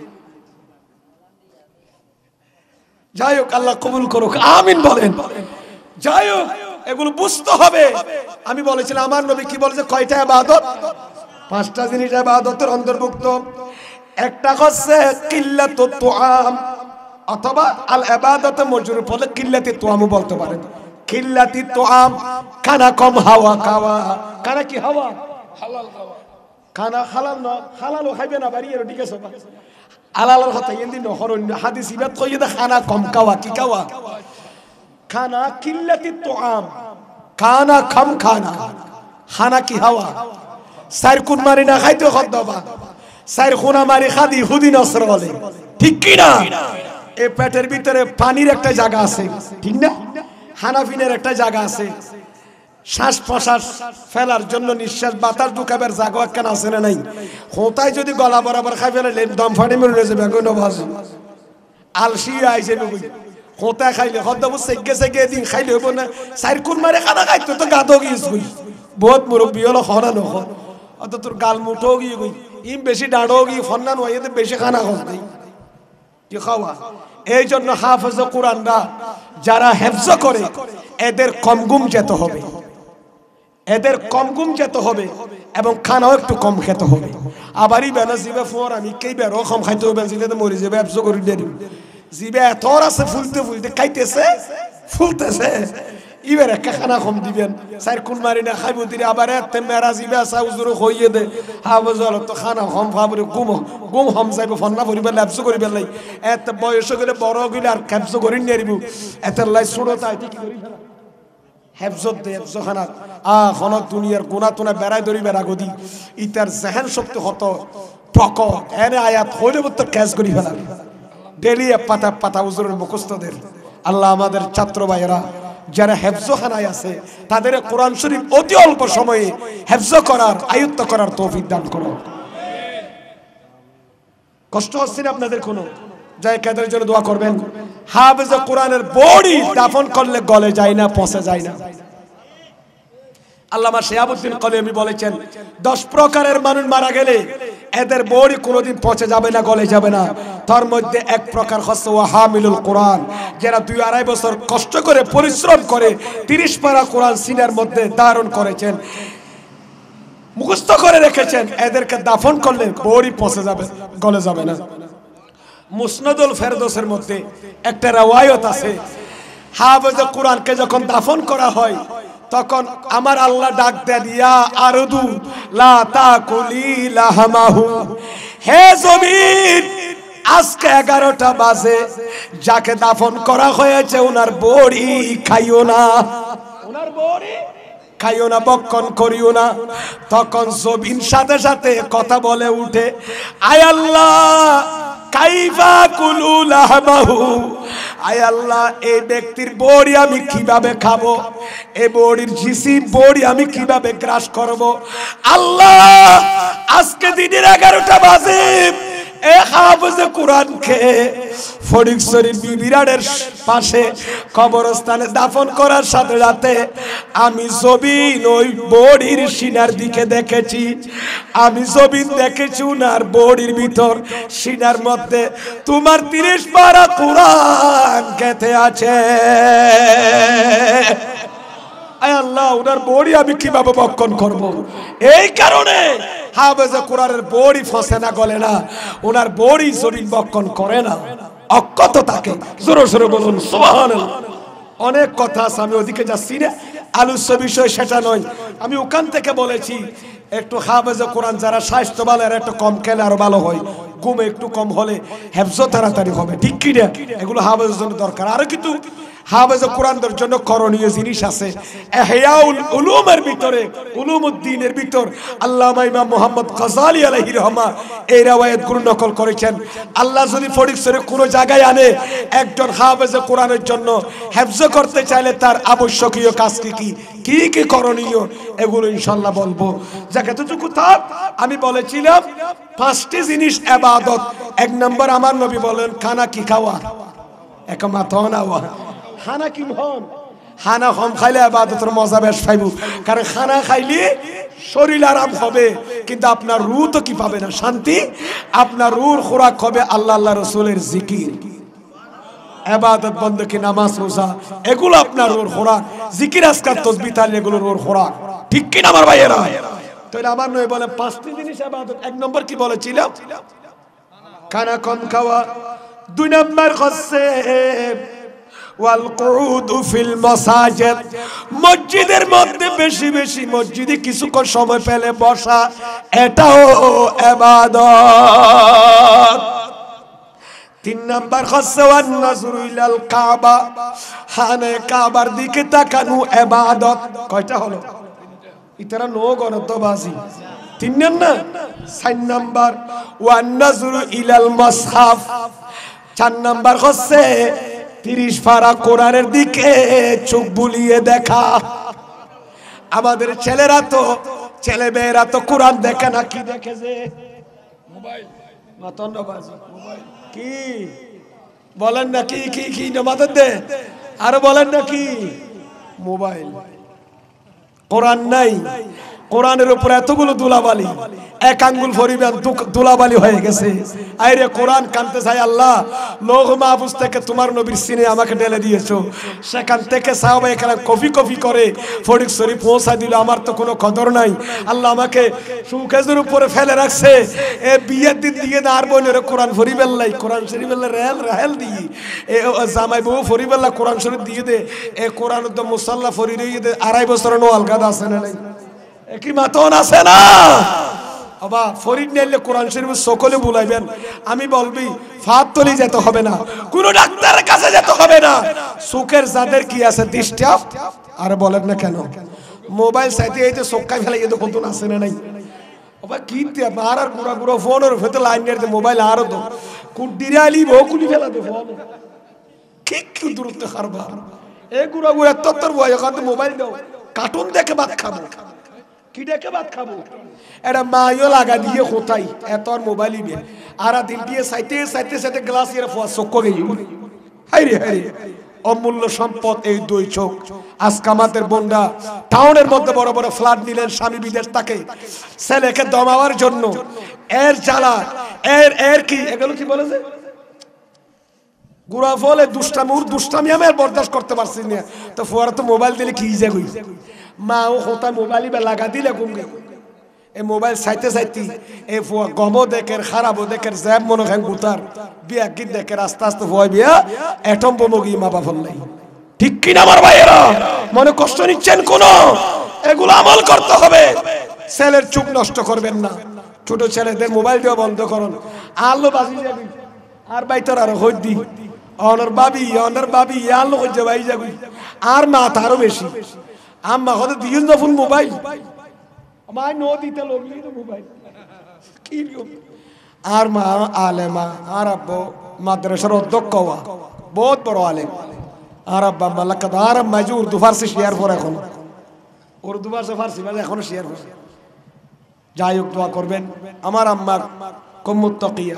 যাই হোক আল্লাহ কবুল করুক, আমিন বলেন। যাই হোক এগুলো বুঝতে হবে। আমি বলেছিলাম আমার নবী কি বলেছে কয়টা ইবাদত? পাঁচটা জিনিস ইবাদতের অন্তর্ভুক্ত। একটা হচ্ছে কিল্লাতুত তুআম অথবা আল ইবাদাতু মজরুর ফলে কিল্লাতি তুআমও বলতে পারেন। কিল্লাতি তুআম খানা কম হাওয়া খাওয়া। খানা কি হাওয়া? হালাল খাওয়া। খানা হালাল না, হালালও খাইবে না বাড়ি এর ঠিক আছে বা আলালার কথা এন্দি নহর হাদিস ইবাত কইয়ে দা খানা কম খাওয়া। কি খাওয়া? খানা কিল্লাতি তুআম, খানা কম খানা। খানা কি হাওয়া? সাইর কুন মারি না খাইতে খদ্দবা, সাইর খুনা মারি খাদি হুদি নসর বলে। ঠিক কি না? এই পেটের ভিতরে পানির একটা জায়গা আছে, ঠিক না? হানাফিনের একটা জায়গা আছে, শ্বাস প্রশ্বাস ফেলার জন্য নিঃশ্বাস বাতাস ঢুকাবার জায়গা একখান আছে না নাই? হোতায় যদি গলা বরাবর খাই ফেলে দম ফাটে মরে যাবে। আলসি আইসে হোতায় খাইলে খদ্দব সেগে সেগে দিন খাইলে হইব না। সাইর কুন মারে খানা খাইতো তো গাদো গিয়েছ গই বহুত মুরব্বী হলো খরা নখ অত তোর গাল মুঠো গিয়ে গই ইম বেশি ডাঁড়ো গিয়ে ফন্নান হয়ে বেশি খানা খোঁজ নেই কি খাওয়া। এই জন্য হাফেজ কোরআনরা যারা হেফজ করে এদের কম গুম যেতে হবে, এদের কম গুম যেতে হবে এবং খানাও একটু কম খেতে হবে। আবারই বেলা জিবে ফোর আমি কেই বেরো কম খাইতে হবে, জিলে মরে যাবে হেফজ করে দেরি জিবে এত আছে ফুলতে ফুলতে খাইতেছে ফুলতেছে ইবার একটা খানা কম দিবেন। সাইর কুন মারি না খাইব দিলে আবার এত মেরা জিবে আসা উজুরো হইয়ে দে হাফেজ তো খানা কম খাবরে গুম গুম হম যাইব ফন্না পরিবার হেফজ করিবে লাই এত বয়স গেলে বড় গেলে আর হেফজ করি নেরিব এত লাই ছোট তাই কি করি হেফজত দে হেফজখানা আ খন দুনিয়ার গুণা তুনা বেড়াই ধরি বেড়া গদি ইতার জেহেন শক্তি হত পক এনে আয়াত হইলে তো ক্যাচ করি ফেলা ডেলি পাতা পাতা হুজুরের মুখস্থদের। আল্লাহ আমাদের ছাত্র ভাইয়েরা যারা হেফজখানায় আছে তাদের কোরআন শরীফ অতি অল্প সময়ে হেফজ করার আয়ত্ত করার তৌফিক দান করো। কষ্ট হচ্ছে না আপনাদের কোনো যাই কাদের জন্য দোয়া করবেন। হাফেজ কোরআনের বড়ি দাফন করলে গলে যায় না, পচে যায় না। আল্লামা শিহাবুদ্দিন কলিমি বলেছেন দশ প্রকারের মানুষ মারা গেলে এদের বড়ি কোনোদিন পচে যাবে না, গলে যাবে না। তার মধ্যে এক প্রকার হচ্ছে ওয়াহামিলুল কোরআন, যারা দুই আড়াই বছর কষ্ট করে পরিশ্রম করে তিরিশ পারা কোরআন সিনার মধ্যে ধারণ করেছেন, মুখস্থ করে রেখেছেন, এদেরকে দাফন করলে বড়ি পচে যাবে, গলে যাবে না। মুসনাদুল ফেরদৌসের মধ্যে একটা রওয়ায়াত আছে, হাফেজ কোরআনকে যখন দাফন করা হয় তখন আমার আল্লাহ ডাক দেয় ইয়া আরদু লা তাকুলি লাহমাহু, হে জমিন আজকে এগারোটা বাজে যাকে দাফন করা হয়েছে ওনার বড়ি খাইও না, ওনার বড়ি খাইও না, বক্ষণ করিও না। তখন জমিন সাথে সাথে কথা বলে উঠে আয় আল্লাহ কাইফা কুলু লাহমাহু, আয় আল্লাহ এই ব্যক্তির বড়ি আমি কিভাবে খাবো, এই বড়ির জিসিম বড়ি আমি কিভাবে গ্রাস করব। আল্লাহ আজকে দিনের এগারোটা বাজে এ হাফেজে কোরআনকে ফটিকছড়ি বিবিরাটের পাশে কবরস্থানে দাফন করার সাথে সাথে আমি জবিন ওই বড়ির সিনার দিকে দেখেছি, আমি জবিন দেখেছি উনার বড়ির ভিতর সিনার মধ্যে তোমার তিরিশ পারা কোরআন গেঁথে আছে। আয় আল্লাহ ওনার বড়ি আমি কিভাবে বক্ষণ করব। এই কারণে হাফেজে কোরআনের বড়ি ফসে না, গলে না, ওনার বড়ি জমিন বক্ষণ করে না, অক্ষত থাকে। জোরে জোরে বলুন সুবহানাল্লাহ। অনেক কথা আছে, আমি ওদিকে যাচ্ছি না, আলোচ্য বিষয় সেটা নয়। আমি ওখান থেকে বলেছি একটু হাফেজে কোরআন যারা স্বাস্থ্য ভালো এরা একটু কম খেলে আরো ভালো হয়, ঘুম একটু কম হলে হেফজ তাড়াতাড়ি হবে, ঠিক কি না? এগুলো হাফেজের জন্য দরকার। আরো কিন্তু হাফেজ কোরআনদের জন্য করণীয় জিনিস আছে। ইহয়াউল উলুমের ভিতরে, উলুমউদ্দিনের ভিতর আল্লামা ইমাম মুহাম্মদ গাযালি আলাইহি রহমা এই রওয়ায়াত গুলো নকল করেছেন। আল্লাহ যদি ফটিকছড়ি কোনো জায়গায় আনে একজন হাফেজ কোরআনের জন্য হেফজ করতে চাইলে তার আবশ্যকীয় কাজ কি কি কি কি করণীয় এগুলো ইনশাআল্লাহ বলবো। যাকে এতটুকু থাক, আমি বলেছিলাম পাঁচটি জিনিস ইবাদত। এক নম্বর আমার নবী বলেন খানা কি খাওয়া, এক মাথা নাওয়া। খানা কি হন, খানা কম খাইলে ইবাদতের মজা বেশ পাইব, কারণ খানা খাইলে শরীর আরাম হবে কিন্তু আপনার রূহ তো কি পাবে না, শান্তি। আপনার রূহর খোরাক হবে আল্লাহ আল্লাহ রাসূলের জিকির, ইবাদত বندگی, নামাজ রোজা, এগুলো আপনার রূহর খোরাক। জিকির আজকার তাসবিহ তাহলে এগুলো রূহর খোরাক, ঠিক কি না আমার ভাইয়েরা? তাহলে আমার নয় বলে পাঁচটি জিনিস ইবাদত। এক নম্বর কি বলেছিলাম? খানা কম খাওয়া। দুই নম্বর হচ্ছে ওয়াল কুউদু ফিল মাসাজিদ, মসজিদের মধ্যে বেশি বেশি মসজিদে কিছুক্ষণ সময় পেলে বসা, এটাও ইবাদত। তিন নাম্বার হচ্ছে ওয়ান নাজরু ইলাল কাবা, হানে কাবার দিকে তাকানো ইবাদত। কয়টা হলো? ইতারা নো গণতবাজি তিন না। চার নাম্বার ওয়ান নাজরু ইলাল মাসহাফ। চার নাম্বার হচ্ছে তিরিশ পারা কোরআনের দিকে চোখ বুলিয়ে দেখা। আমাদের ছেলেরা তো ছেলে মেয়েরা তো কোরআন দেখে না, কি দেখে যে মোবাইল, মাতন্ডবাজি, মোবাইল কি বলেন না, কি কি কি নমাদের দে আর বলেন না কি মোবাইল। কোরআন নাই, কোরআনের উপর এতগুলো দুলাবালি, এক আঙ্গুল পরিমাণ দুলাবালি হয়ে গেছে। আইরে কোরআন কানতে চাই আল্লাহ, লৌহ মাহফুজ থেকে তোমার নবীর সিনে আমাকে ঢেলে দিয়েছো, সেখান থেকে সাহাবায়ে কেরাম কফি কফি করে ফটিকছড়ি পৌঁছা দিল, আমার তো কোনো কদর নাই। আল্লাহ আমাকে সুখেজের উপরে ফেলে রাখছে, এ বিয়ের দিন দিয়ে না আর বোনের কোরআন ফরিবেল্লাই, কোরআন শরীফেল্লা রেহেল রেহেল দিই, এ জামাই বউ ফরিবেল্লা কোরআন শরীফ দিয়ে দে, এ কোরআন তো মুসাল্লা ফরি দিয়ে দে। আড়াই বছর নো আলগাদা আছে না নাই, কি মাতন আছে না? বাবা ফরিদ নিলে কোরআন শরীফ সকলে বুলাইবেন আমি বলবি ফাতলি যেতে হবে না কোন ডাক্তারের কাছে যেতে হবে না চোখের যাদের কি আছে দৃষ্টি আর বলেন না কেন মোবাইল সাইতে এই যে চোখা ফেলাই এত কত আছে না নাই বাবা কি আর আর গুড়া গুড়া ফোনের ভেতর লাইন নিয়ে মোবাইল আরো তো কুডিরালি বহুকুলি ফেলা দে ফোন কি কি দূরত্ব কারবার এই গুড়া গুড়া তত্তর বয় ওখান থেকে মোবাইল দাও কার্টুন দেখে ভাত খাবো কি দেখে ভাত খাবো এটা মাইও লাগা দিয়ে কোথায় এত আর মোবাইলই দিয়ে আর দিন দিয়ে সাইতে সাইতে সাইতে গ্লাস এর ফোয়া চোখ গেই হাইরে হাইরে অমূল্য সম্পদ এই দুই চোখ আজকে আমাদের বোনরা টাউনের মধ্যে বড় বড় ফ্ল্যাট নিলেন স্বামী বিদেশ থাকে ছেলেকে দমাবার জন্য এর জ্বালা এর এর কি এগুলো কি বলেছে গুড়া ফলে দুষ্টামুর দুষ্টামি আমি আর বরদাস্ত করতে পারছি না তো ফোয়ারা তো মোবাইল দিলে কি যাবি মা ও হোতা মোবাইলই বা লাগা দিলে কমবে এই মোবাইল সাইতে সাইতে এই ফোয়া গমো দেখের খারাপও দেখের জ্যাব মনে খান গুতার বিয়া কি দেখের আস্তে আস্তে ফোয়া বিয়া এটম বোমগি মা বাবা নাই ঠিক কিনা আমার ভাইয়েরা মনে কষ্ট নিচ্ছেন কোন এগুলো আমল করতে হবে ছেলের চুপ নষ্ট করবেন না ছোট ছেলেদের মোবাইল দেওয়া বন্ধ করুন আলো বাজি যাবি আর ভাই তোর আর হই দি অনার বাবি অনার বাবি আলো হই যাবে ভাই যাবি আর মা তারও বেশি আম্মা হতে দিন না ফোন মোবাইল আমার নো দিতে লগলি তো মোবাইল কি আর মা আলেমা আর আব্বু মাদ্রাসার অধ্যক্ষ হওয়া বহুত বড় আলেম আর আব্বা মালাকা আর মাঝে উর্দু ফার্সি শেয়ার করে এখন উর্দু ভাষা ফার্সি মানে এখনো শেয়ার করে যাই হোক দোয়া করবেন আমার আম্মার কম্মুত তাকিয়া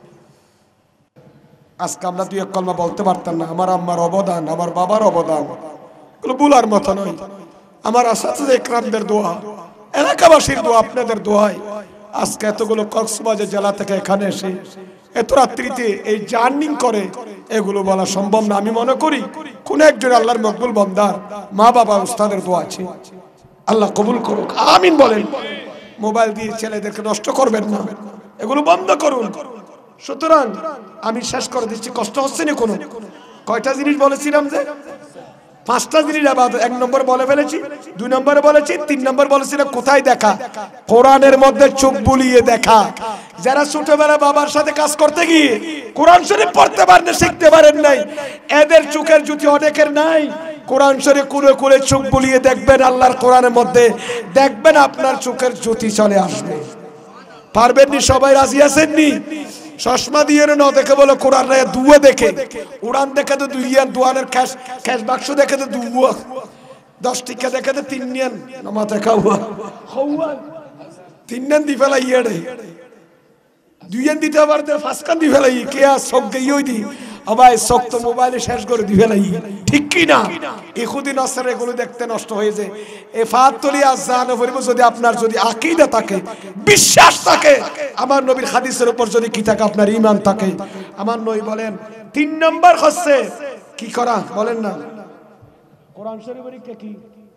আজকে আমরা দুই এক কলমা বলতে পারতাম না আমার আম্মার অবদান আমার বাবার অবদান এগুলো বলার মতো নয় আমার আসাতে একরামদের দোয়া এলাকাবাসীর দোয়া আপনাদের দোয়ায় আজকে এতগুলো কক্সবাজার জেলা থেকে এখানে এসে এত রাত্রিতে এই জার্নিং করে এগুলো বলা সম্ভব না আমি মনে করি কোন একজন আল্লাহর মকবুল বান্দার মা বাবা উস্তাদের দোয়া আছে আল্লাহ কবুল করুক আমিন বলেন মোবাইল দিয়ে ছেলেদেরকে নষ্ট করবেন না এগুলো বন্ধ করুন সুতরাং আমি শেষ করে দিচ্ছি কষ্ট হচ্ছে না কোনো কয়টা জিনিস বলেছিলাম যে পাঁচটা জিনিস ইবাদত এক নম্বর বলে ফেলেছি দুই নম্বরে বলেছি তিন নম্বর বলেছিলাম কোথায় দেখা কোরআনের মধ্যে চোখ বুলিয়ে দেখা যারা ছোটবেলা বাবার সাথে কাজ করতে গিয়ে কোরআন শরীফ পড়তে পারেন না শিখতে পারেন নাই এদের চোখের জ্যোতি অনেকের নাই কোরআন শরীফ কুড়ে কুড়ে চোখ বুলিয়ে দেখবেন আল্লাহর কোরআনের মধ্যে দেখবেন আপনার চোখের জ্যোতি চলে আসবে পারবেন নি সবাই রাজি আছেন নি চশমা দিয়ে না দেখে বলে কোরআন রে দুয়া দেখে উড়ান দেখে তো দুই ইয়ান দুয়ানের ক্যাশ ক্যাশ বাক্স দেখে তো দুয়া দশ টিকা দেখে তো তিন ইয়ান মাথা খাওয়া খাওয়া তিন ইয়ান দি ফেলাই ইয়ারে দুই ইয়ান দিতে আবার ফাঁসকান দি ফেলাই কে আর সব গেই দি আবার সব তো মোবাইলে শেষ করে দি ফেলাই ঠিক কি না ইহুদি নসর এগুলো দেখতে নষ্ট হয়ে যায় এ ফাতলি আজান পড়ব যদি আপনার যদি আকীদা থাকে বিশ্বাস থাকে আমার নবীর হাদিসের উপর যদি কি থাকে আপনার ঈমান থাকে আমার নবী বলেন তিন নাম্বার হচ্ছে কি করা বলেন না কোরআন শরীফের কি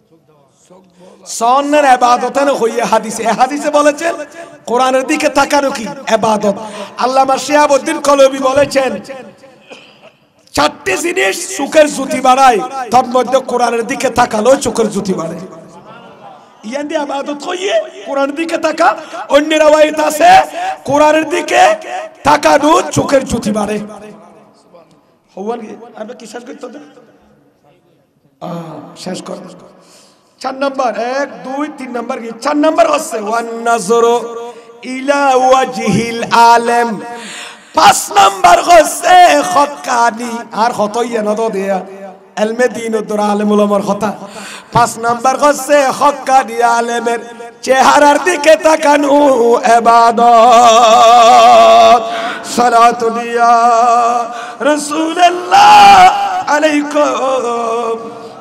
সন্নের ইবাদতেন হইয়া হাদিসে হাদিসে বলেছেন কোরআনের দিকে তাকানো কি ইবাদত আল্লামা শিহাবউদ্দিন কলবী বলেছেন চারটি জিনিস চোখের জ্যোতি বাড়ায় তার মধ্যে কোরআনের দিকে তাকালো চোখের জ্যোতি বাড়ে ইয়ান দিয়ে ইবাদত কইয়ে কোরআনের দিকে তাকা অন্য রওয়ায়াত আছে কোরআনের দিকে তাকানো চোখের জ্যোতি বাড়ে হওয়ান আপনি কি শেষ করতে আ শেষ কর চার নাম্বার এক দুই তিন নাম্বার কি চার নাম্বার হচ্ছে ওয়ান নাজরু ইলা ওয়াজহিল আলেম পাঁচ নাম্বার হচ্ছে হক্কানি আর কতই না তো দেয়া ইলমে দ্বীন ও দর আলেম উলামার কথা পাঁচ নাম্বার হচ্ছে হক্কানি আলেমের চেহারার দিকে তাকানো ইবাদত সালাতু ইয়া রাসূলুল্লাহ আলাইকুম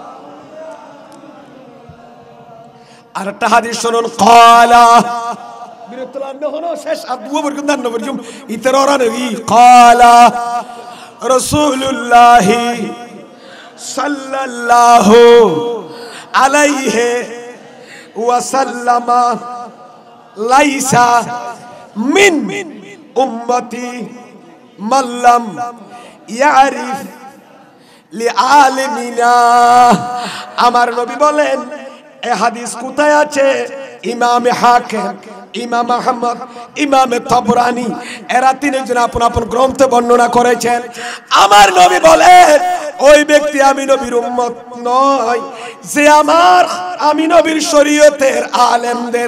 আর একটা হাদিস শুনুন ক্বালা বিরতলান্ন হলো শেষ আবু বরকত দান নবরজুম ইতরারা নবী ক্বালা রাসূলুল্লাহ সাল্লাল্লাহু আলাইহি ওয়া সাল্লামা লাইসা মিন উম্মতি মাল্লাম ইয়ারিফ লিআলিমিনা আমার নবী বলেন এই হাদিস কোথায় আছে ইমাম হাকিম ইমাম আহমদ, ইমাম তাবরানী, এরা তিনজন আপন আপন গ্রন্থে বর্ণনা করেছেন। আমার নবী বলেন ওই ব্যক্তি আমি নবীর উম্মত নয় যে আমার আমি নবীর শরীয়তের আলেমদের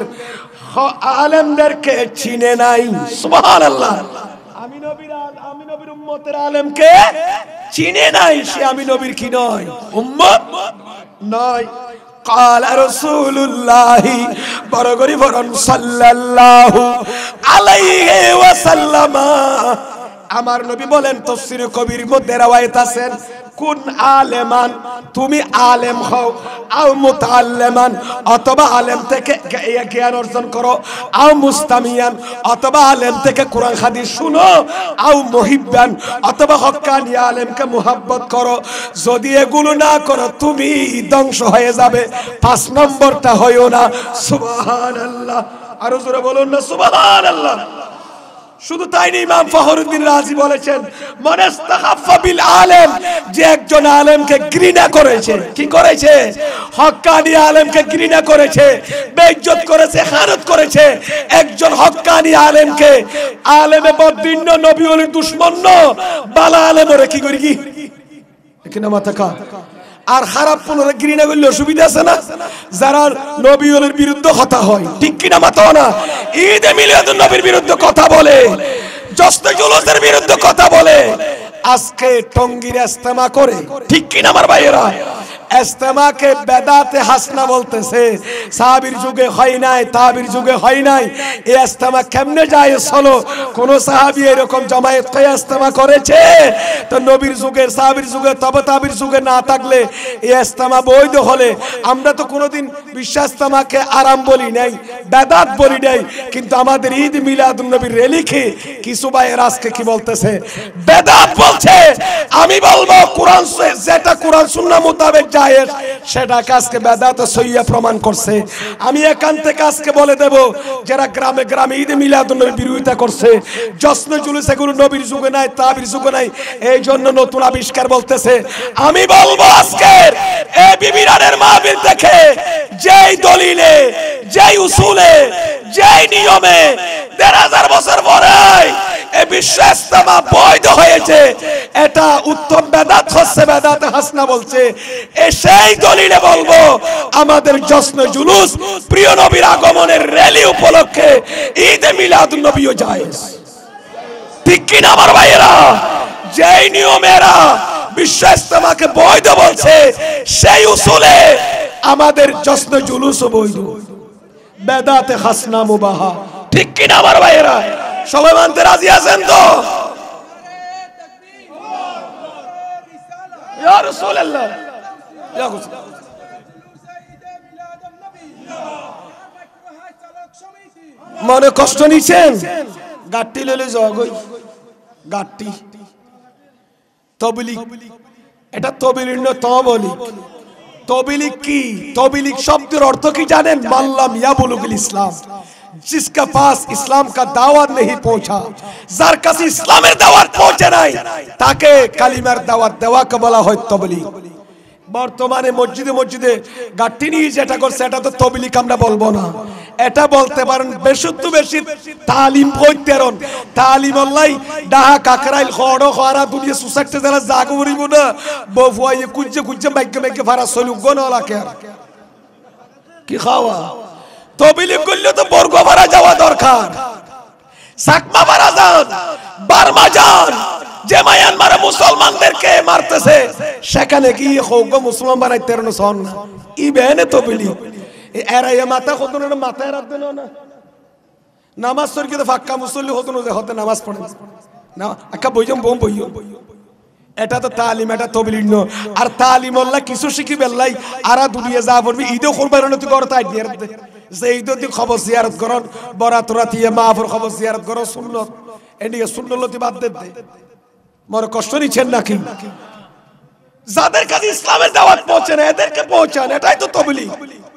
আলেমদেরকে চিনে নাই। সুবহানাল্লাহ। আমি নবীর আমি নবীর উম্মতের আলেমকে চিনে নাই, সে আমি নবীর কি নয়, উম্মত নয়। قال رسول الله বরগরি বরন সাল্লাল্লাহু আলাইহি ওয়াসাল্লাম, আমার নবী বলেন তাফসীরে কবির মধ্যে রওয়ায়াত আছেন, কুন আলেমান, তুমি আলেম হও, আও মুতাআল্লিমান, অথবা আলেম থেকে জ্ঞান অর্জন করো, আও মুস্তামিয়ান, অথবা আলেম থেকে কোরআন হাদিস শুনো, আও মুহিব্বান, অথবা হক্কানি আলেমকে মুহাব্বত করো। যদি এগুলো না করো তুমি ধ্বংস হয়ে যাবে। পাঁচ নম্বরটা হইও না। সুবহানাল্লাহ। আরো জোরে বলুন না সুবহানাল্লাহ। শুধু তাই না, ইমাম ফখরুদ্দিন রাজি বলেছেন মানাস্তাখাফা বিল আলেম, যে একজন আলেমকে ঘৃণা করেছে, কি করেছে, হক্কানি আলেমকে ঘৃণা করেছে, বেইজ্জত করেছে, খারাত করেছে, একজন হক্কানি আলেমকে, আলেমে বদদিন্য নবী ওলির দুশমন বালা আলেমরে কি করি কি এখানে মাথা কা আর খারাপ পুনরে ঘৃণা করলে অসুবিধা আছে না? যারা নবী ওলির বিরুদ্ধে কথা হয়, ঠিক কিনা মাথা না, ঈদে মিলাদুন নবীর বিরুদ্ধে কথা বলে, জশ্নে জুলুসের বিরুদ্ধে কথা বলে, আজকে টঙ্গীর ইস্তেমা করে, ঠিক কিনা আমার ভাইয়েরা? ইস্তেমাকে বেদাতে হাসনা বলতেছে, সাহাবীর যুগে হয় নাই, তাবির যুগে হয় নাই। এই ইস্তেমা কেমনে যায়? চলো, কোন সাহাবী এরকম জামায়াত করে ইস্তেমা করেছে? তো নবীর যুগে, সাহাবীর যুগে, তবে তাবির যুগে না থাকলে এই ইস্তেমা বৈধ হলে আমরা তো কোনোদিন বিশ্ব ইস্তেমাকে আরাম বলি নাই, বেদাত বলি নাই। কিন্তু আমাদের ঈদ মিলাদুন নবীর রেলিকে কিছু ভাইয়ের আজকে কি বলতেছে, বেদাত বলছে। আমি বলবো কোরআন, যেটা কোরআন সুন্নাহ মোতাবেক জায়েজ, সেটাকে আজকে বেদাত সহিহ প্রমাণ করছে। আমি এখান থেকে আজকে বলে দেব, যারা গ্রামে গ্রামে ঈদ মিলাদুন নবীর বিরোধিতা করছে, জশ্নে জুলুস এগুলো নবীর যুগে নাই, তাবির যুগে নাই, এই জন্য নতুন আবিষ্কার বলতেছে। আমি বলবো আজকে এই বিবিরানের মাহফিল দেখে যেই দলিলে, যেই উসুলে, যেই নিয়মে দেড় হাজার বছর পরে এই বিশ্ব ইস্তেমা বৈধ হয়েছে, এটা উত্তম বেদাত হচ্ছে, বেদাতে হাসনা বলছে। এই সেই দলিলে বলবো আমাদের জশ্নে জুলুস প্রিয় নবীর আগমনের র্যালি উপলক্ষে ঈদে মিলাদুন নবীও জায়েজ, ঠিক কিনা আমার ভাইয়েরা? যেই নিয়মেরা বিশ্ব ইস্তেমাকে বৈধ বলছে, সেই উসুলে আমাদের জশ্নে জুলুসও বৈধ, বেদাতে হাসনা মুবাহা, ঠিক কিনা আমার ভাইয়েরা? সবাই মানতে রাজি আছেন তো? ইয়া রাসূলুল্লাহ, ইয়া রাসূল। মনে কষ্ট নিছেন? গাট্টি লইলে জগই গাট্টি তবলিগ, এটা তবলিগ না তবলিগ। তবলিগ কি? তবলিগ শব্দের অর্থ কি জানেন? মাল্লাম ইয়াবুলুল ইসলাম, जिसका पास इस्लाम का दावत नहीं पहुंचा, যার কাছে ইসলামের দাওয়াত পৌঁছে নাই, তাকে কালিমার দাওয়াত দেওয়া কে বলা হয় তবলিগ। বর্তমানে মসজিদে মসজিদে গাট্টি নিয়ে যেটা করছে, এটা তো তবলিগ আমরা বলবো না, এটা বলতে পারেন বেশুদ্ধ বেশি তালিম কইতেরন, তালিম আল্লাহ ডাহা কাকরাইল খড় খরা দুনিয়া সুসাইতে যারা জাগ করিব না, বফুয়াই কুজে কুজে মাইকে মাইকে ফারা সলুক গনলা কে কি খাওয়া। তবলিগ করলে তো বর্গ ভাড়া যাওয়া দরকার, সাকমা ভাড়া যান, বার্মা যান, যে মায়ানমারে মুসলমানদেরকে মারতেছে, সেখানে গিয়ে হোক মুসলমান বানাইতে সন না, ই বেনে তবলিগ। এরা এ মাথা হতো না, মাথায় রাখতে না, নামাজ সরকি তো ফাক্কা মুসল্লি হতো না, হতে নামাজ পড়ে না, একা বইজম বোম বইও, এটা তো তালিম, এটা তবলিগ ন। আর তালিম আল্লাহ কিছু শিখি বেল্লাই আরা দুনিয়া যা পড়বি, ঈদও করবার না, তুই করতে আইডিয়া রাখতে যে ঈদও তুই খবর জিয়ারত করন, বরাত রাতিয়ে মাহফিল খবর জিয়ারত করো, সুন্নত এদিকে সুন্নতি বাদ দে দে। মনে কষ্ট নিচ্ছেন নাকি? যাদের কাছে ইসলামের দাওয়াত পৌঁছে না, এদেরকে পৌঁছান, এটাই তো তবলিগ।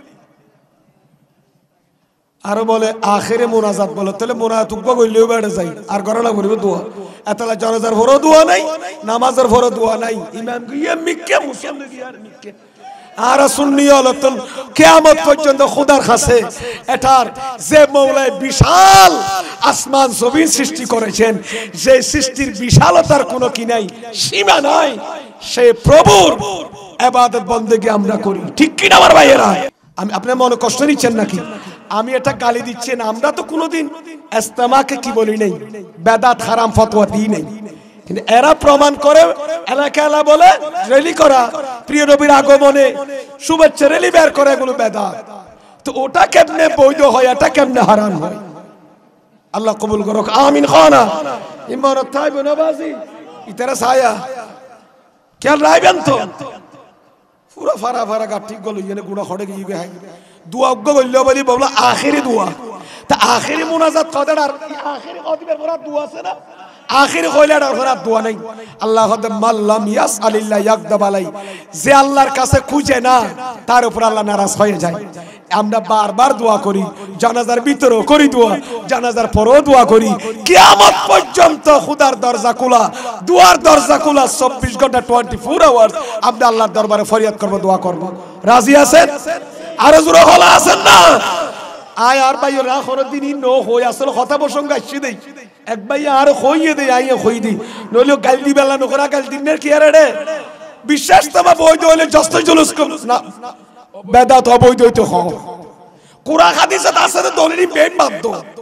আর বলে আখেরে মুনাজাত বলে, তাহলে মুনাজাত উগ্গ কইলেও বেড়ে যাই, আর গরলা করিব দোয়া, এতলা জানাজার ভরো দোয়া নাই, নামাজের ভরো দোয়া নাই, ইমাম গিয়ে মিক্কে মুসল্লি গিয়ে আর মিক্কে আর সুন্নি হলতন কিয়ামত পর্যন্ত খোদার কাছে এটার যে মওলাই বিশাল আসমান জমিন সৃষ্টি করেছেন, যে সৃষ্টির বিশালতার কোনো কি নাই, সীমা নাই, সেই প্রভুর ইবাদত বন্দেগী আমরা করি। ঠিক কি না আমার ভাইয়েরা? আমি আপনার মনে কষ্ট নিচ্ছেন নাকি? আমি এটা গালি দিচ্ছি না, আমরা তো কোনোদিন ইস্তেমাকে কি বলি নাই, বেদাত হারাম ফতোয়া দিই নাই, কিন্তু এরা প্রমাণ করে এলাকা এলা বলে র্যালি করা, প্রিয় নবীর আগমনে শুভেচ্ছা র্যালি বের করে, এগুলো বেদাত। তো ওটা কেমনে বৈধ হয়, এটা কেমনে হারাম হয়? আল্লাহ কবুল করুক, আমিন। খানা ইমারত তাই বনবাজি ইতারা ছায়া খেয়াল রাখবেন তো, পুরো ফারা ফারা গা ঠিক গল ইয়ে গুণা খড়ে গিয়ে গে দুয়া উগ্গ বলল বলি বললো আখেরি দুয়া, তা আখেরি মুনাজাত কদের আর আখেরি কদিবের পর দুয়া আছে না, আখেরি কইলে আর পর দুয়া নাই। আল্লাহ হদে মাল্লাম ইয়াসআলিল্লাহ ইয়াকদাব আলাই, যে আল্লাহর কাছে খুঁজে না তার উপর আল্লাহ নারাজ হয়ে যায়। আমরা বারবার দোয়া করি, জানাজার ভিতরেও করি দোয়া, জানাজার পরেও দোয়া করি, কিয়ামত পর্যন্ত খোদার দরজা খোলা, দুয়ার দরজা খোলা, চব্বিশ ঘন্টা টোয়েন্টি ফোর আওয়ার্স আমরা আল্লাহর দরবারে ফরিয়াদ করব, দোয়া করব। রাজি আছেন? আরো জোরে হলা আছেন না? আয় আর ভাই রাখর দিনই নো হই আসলে কথা প্রসঙ্গ আসছে দেই, এক ভাই আর হইয়ে দেই, আইয়ে হই দি, নইলে গাল দি বেলা নকরা গাল দিনের কি আর রে বিশ্বাস তোমা বৈধ হইলে যস্ত জুলুস না, বেদাত অবৈধ হইতে হ। কুরআন হাদিসে আছে না দলিল বেদ বাধ্য।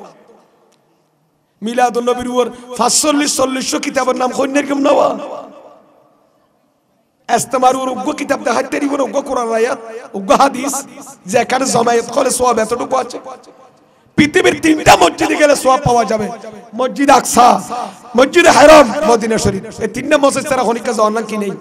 মিলাদুন নবীর উপর পাঁচচল্লিশ চল্লিশশো কিতাবের নাম কইনের কেমন নাওয়া, ইস্তেমারুর উগ্গ কিতাব দেখাইতে দিব, উগ্গ কোরআন আয়াত, উগ্গ হাদিস, যেখানে জমায়েত করে সওয়াব এতটুকু আছে। পৃথিবীর তিনটা মসজিদে গেলে সওয়াব পাওয়া যাবে, মসজিদ আকসা, মসজিদে হারাম, মদিনা শরীফ, এই তিনটা মসজিদ ছাড়া হনিকা জান্নাত কি নেই।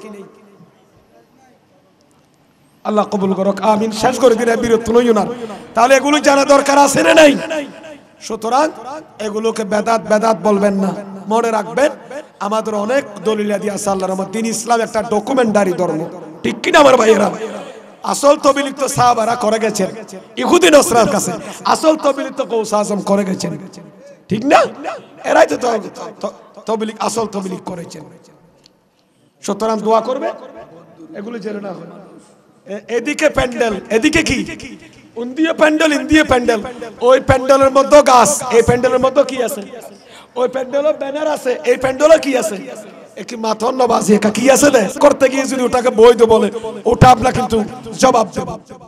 আল্লাহ কবুল করুক, আমিন। শেষ করে দিন, বিরত নই না, তাহলে এগুলো জানা দরকার আছে না নাই? সুতরাং এগুলোকে বেদাত বেদাত বলবেন না, মনে রাখবেন আমাদের অনেক দলিল আদি আছে আল্লাহর রহমত। দ্বীন ইসলাম একটা ডকুমেন্টারি ধর্ম, ঠিক কি না আমার ভাইয়েরা? আসল তবিলিক তো সাহাবারা করে গেছেন ইহুদি নসরার কাছে, আসল তবিলিক তো গৌস আজম করে গেছেন, ঠিক না? এরাই তো তবিলিক, আসল তবিলিক করেছেন। সুতরাং দোয়া করবে, এগুলো জেনে না হয়। এদিকে প্যান্ডেল, এদিকে কি উন্দিয়ে প্যান্ডেল, ইন্দিয়ে প্যান্ডেল, ওই প্যান্ডেলের মধ্যে গাছ, এই প্যান্ডেলের মধ্যে কি আছে? ওই প্যান্ডেলও ব্যানার আছে, এই প্যান্ডেলও কি আছে? একটি মাথন নবাজি কি আছে করতে গিয়ে যদি ওটাকে বৈধ বলে, ওটা আপনার কিন্তু জবাব দেব।